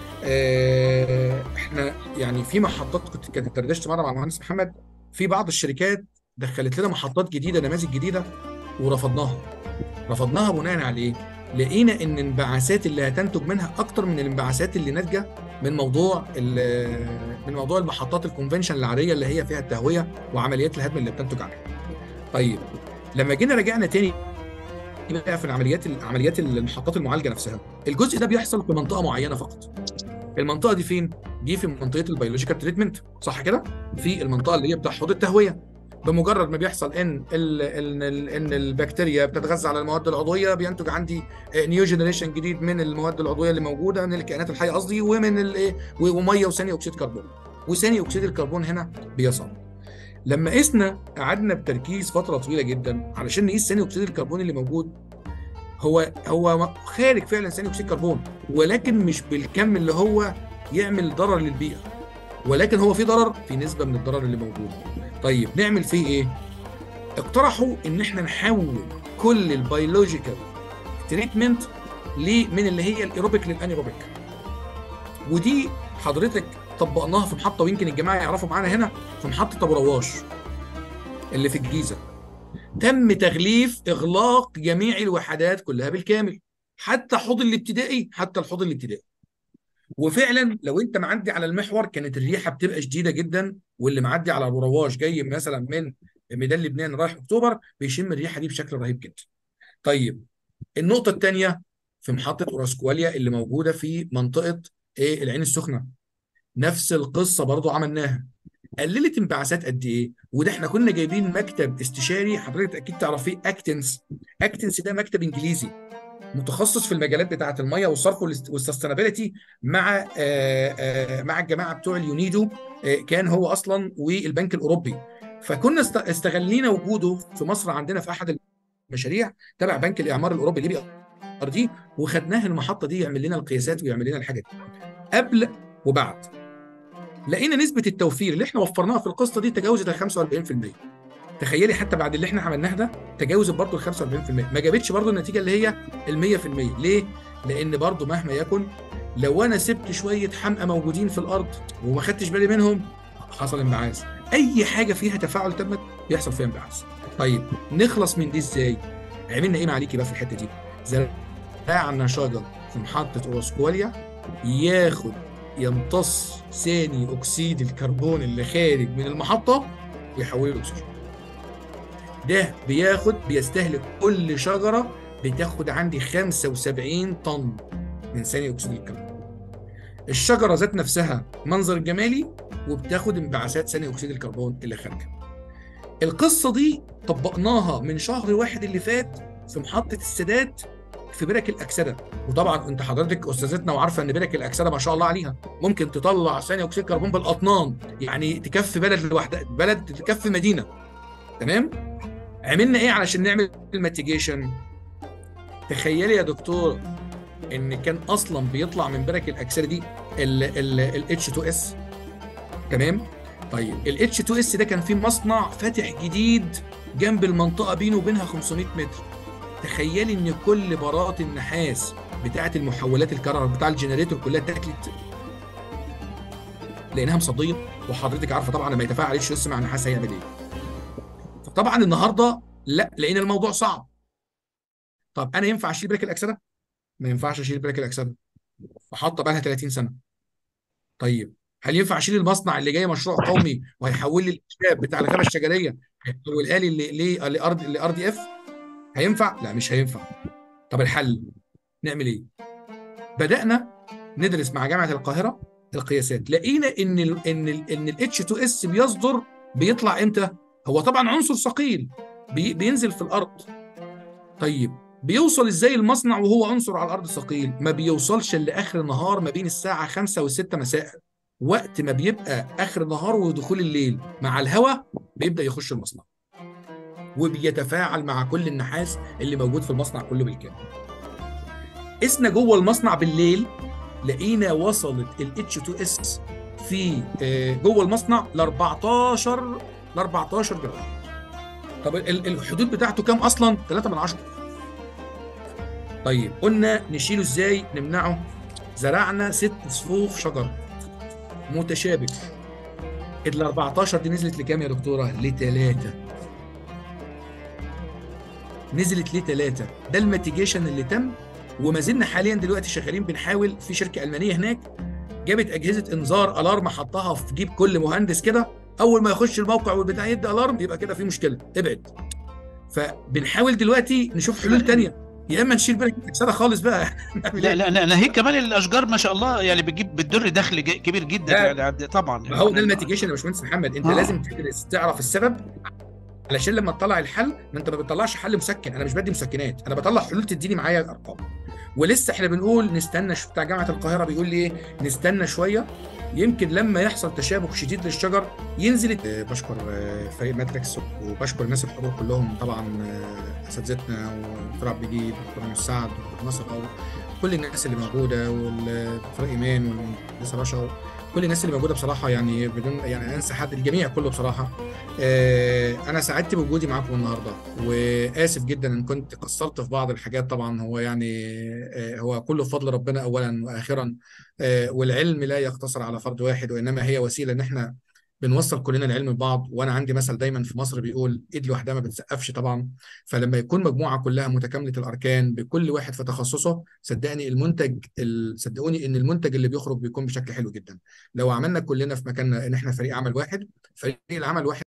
احنا يعني في محطات، كنت دردشت مره مع المهندس محمد، في بعض الشركات دخلت لنا محطات جديده، نماذج جديده، ورفضناها بناء على ايه؟ لقينا ان الانبعاثات اللي هتنتج منها اكتر من الانبعاثات اللي ناتجه من موضوع المحطات الكونفنشن العاديه اللي هي فيها التهويه وعمليات الهدم اللي بتنتج عنها. طيب لما جينا رجعنا تاني بقى في عمليات المحطات المعالجه نفسها، الجزء ده بيحصل في منطقه معينه فقط. المنطقه دي فين؟ دي في منطقه البيولوجيكال تريتمنت، صح كده؟ في المنطقه اللي هي بتاع حوض التهويه. بمجرد ما بيحصل ان البكتيريا بتتغذى على المواد العضويه، بينتج عندي نيو جنريشن جديد من المواد العضويه اللي موجوده، من الكائنات الحيه قصدي، ومن الايه، وميه وثاني اكسيد كربون. وثاني اكسيد الكربون هنا بيصعد. لما قسنا قعدنا بتركيز فتره طويله جدا علشان نقيس ثاني اكسيد الكربون اللي موجود، هو خارج فعلا ثاني اكسيد كربون، ولكن مش بالكم اللي هو يعمل ضرر للبيئه، ولكن هو في ضرر، في نسبه من الضرر اللي موجود. طيب نعمل فيه ايه؟ اقترحوا ان احنا نحول كل البيولوجيكال تريتمنت من اللي هي الايروبيك للانيروبيك. ودي حضرتك طبقناها في محطه، ويمكن الجماعه يعرفوا معانا هنا في محطه ابو رواش اللي في الجيزه. تم تغليف اغلاق جميع الوحدات كلها بالكامل، حتى حوض الابتدائي، حتى الحوض الابتدائي. وفعلا لو انت معدي على المحور كانت الريحه بتبقى شديده جدا، واللي معدي على ابو رواش جاي مثلا من ميدان لبنان رايح اكتوبر بيشم الريحه دي بشكل رهيب جدا. طيب النقطه الثانيه في محطه اوراسكواليا اللي موجوده في منطقه ايه العين السخنه، نفس القصه برضو عملناها. قللت انبعاثات قد ايه؟ وده احنا كنا جايبين مكتب استشاري، حضرتك اكيد تعرفيه، اكتنس. اكتنس ده مكتب انجليزي متخصص في المجالات بتاعه الميه والصرف والسستينابيلتي، مع الجماعه بتوع اليونيدو. كان هو اصلا والبنك الاوروبي. فكنا استغلينا وجوده في مصر عندنا في احد المشاريع تبع بنك الاعمار الاوروبي اللي ار دي، وخدناه المحطه دي يعمل لنا القياسات ويعمل لنا الحاجات دي قبل وبعد. لقينا نسبه التوفير اللي احنا وفرناها في القصه دي تجاوزت ال 45%. تخيلي حتى بعد اللي احنا عملناه ده تجاوزت برضه ال 45%، ما جابتش برضه النتيجه اللي هي ال 100%. ليه؟ لان برضه مهما يكن لو انا سبت شويه حمقى موجودين في الارض وما خدتش بالي منهم حصل انبعاث. اي حاجه فيها تفاعل تمت بيحصل فيها انبعاث. طيب نخلص من دي ازاي؟ عملنا ايه معاليكي بقى في الحته دي؟ زرعنا شجر في محطه اوراسكواليا يمتص ثاني اكسيد الكربون اللي خارج من المحطه ويحوله لاكسجين. ده بيستهلك كل شجره بتاخد عندي 75 طن من ثاني اكسيد الكربون. الشجره ذات نفسها منظر جمالي وبتاخد انبعاثات ثاني اكسيد الكربون اللي خارجه. القصه دي طبقناها من شهر واحد اللي فات في محطه السادات في برك الاكسده. وطبعا انت حضرتك استاذتنا وعارفه ان برك الاكسده ما شاء الله عليها ممكن تطلع ثاني اكسيد الكربون بالاطنان، يعني تكفي بلد لوحدها، بلد تكفي مدينه. تمام؟ عملنا ايه علشان نعمل الميتيجيشن؟ تخيلي يا دكتور ان كان اصلا بيطلع من برك الاكسده دي ال H2S. تمام؟ طيب ال H2S ده كان في مصنع فاتح جديد جنب المنطقه بينه وبينها 500 متر. تخيلي ان كل برات النحاس بتاعه المحولات الكهرباء بتاع الجنريتور كلها اتاكلت لانها مصديه. وحضرتك عارفه طبعا لما يتفاعل H2S مع النحاس هيعمل ايه. فطبعا النهارده لا، لقينا الموضوع صعب. طب انا ينفع اشيل بريك الاكسده؟ ما ينفعش اشيل بريك الاكسده، محطه بقى لها 30 سنه. طيب هل ينفع اشيل المصنع اللي جاي مشروع قومي وهيحول لي الاشاب بتاع الغابه الشجريه هيحولها لي لار دي اف؟ هينفع؟ لا مش هينفع. طب الحل نعمل ايه؟ بدانا ندرس مع جامعه القاهره القياسات. لقينا ان ال H2S بيطلع امتى؟ هو طبعا عنصر ثقيل بينزل في الارض. طيب بيوصل ازاي المصنع وهو عنصر على الارض ثقيل؟ ما بيوصلش الا اخر النهار ما بين الساعه 5 و6 مساء، وقت ما بيبقى اخر النهار ودخول الليل مع الهواء بيبدا يخش المصنع وبيتفاعل مع كل النحاس اللي موجود في المصنع كله بالكامل. قسنا جوه المصنع بالليل لقينا وصلت ال H2S في جوه المصنع ل 14 جرام. طب الحدود بتاعته كام اصلا؟ 3/10. طيب قلنا نشيله ازاي؟ نمنعه. زرعنا 6 صفوف شجر متشابك. ال 14 دي نزلت لكام يا دكتوره؟ ل3. نزلت ل3. ده الميتيجيشن اللي تم. وما زلنا حاليا دلوقتي شغالين بنحاول في شركه المانيه هناك جابت اجهزه انذار الارم حطها في جيب كل مهندس كده، اول ما يخش الموقع والبتاع يدي الارم يبقى كده في مشكله ابعد. فبنحاول دلوقتي نشوف حلول ثانيه، يا اما نشيل بركه الاكسده خالص بقى. لا ناهيك كمان الاشجار ما شاء الله يعني بتدر دخل كبير جدا يعني طبعا. ما هو ده الميتيجيشن يا باشمهندس محمد. انت لازم تدرس تعرف السبب علشان لما تطلع الحل. ما انت ما بتطلعش حل مسكن، انا مش بدي مسكنات، انا بطلع حلول تديني معايا الارقام. ولسه احنا بنقول نستنى، بتاع جامعه القاهره بيقول لي ايه؟ نستنى شويه يمكن لما يحصل تشابك شديد للشجر ينزل. بشكر فريق ماتريكس وبشكر الناس الحضور كلهم طبعا، اساتذتنا ودكتور عبد المجيد ودكتور مسعد ودكتور نصر، كل الناس اللي موجوده، والدكتور ايمان والمهندسه رشا كل الناس اللي موجوده بصراحه، يعني بدون يعني انسى حد، الجميع كله بصراحه. انا سعدت بوجودي معاكم النهارده، واسف جدا ان كنت قصرت في بعض الحاجات. طبعا هو يعني هو كله بفضل ربنا اولا واخرا. والعلم لا يقتصر على فرد واحد، وانما هي وسيله ان احنا بنوصل كلنا العلم لبعض. وانا عندي مثل دايما في مصر بيقول: ايد لوحدها ما بتسقفش طبعا. فلما يكون مجموعه كلها متكامله الاركان بكل واحد في تخصصه، صدقني صدقوني ان المنتج اللي بيخرج بيكون بشكل حلو جدا. لو عملنا كلنا في مكاننا ان احنا فريق عمل واحد، فريق العمل واحد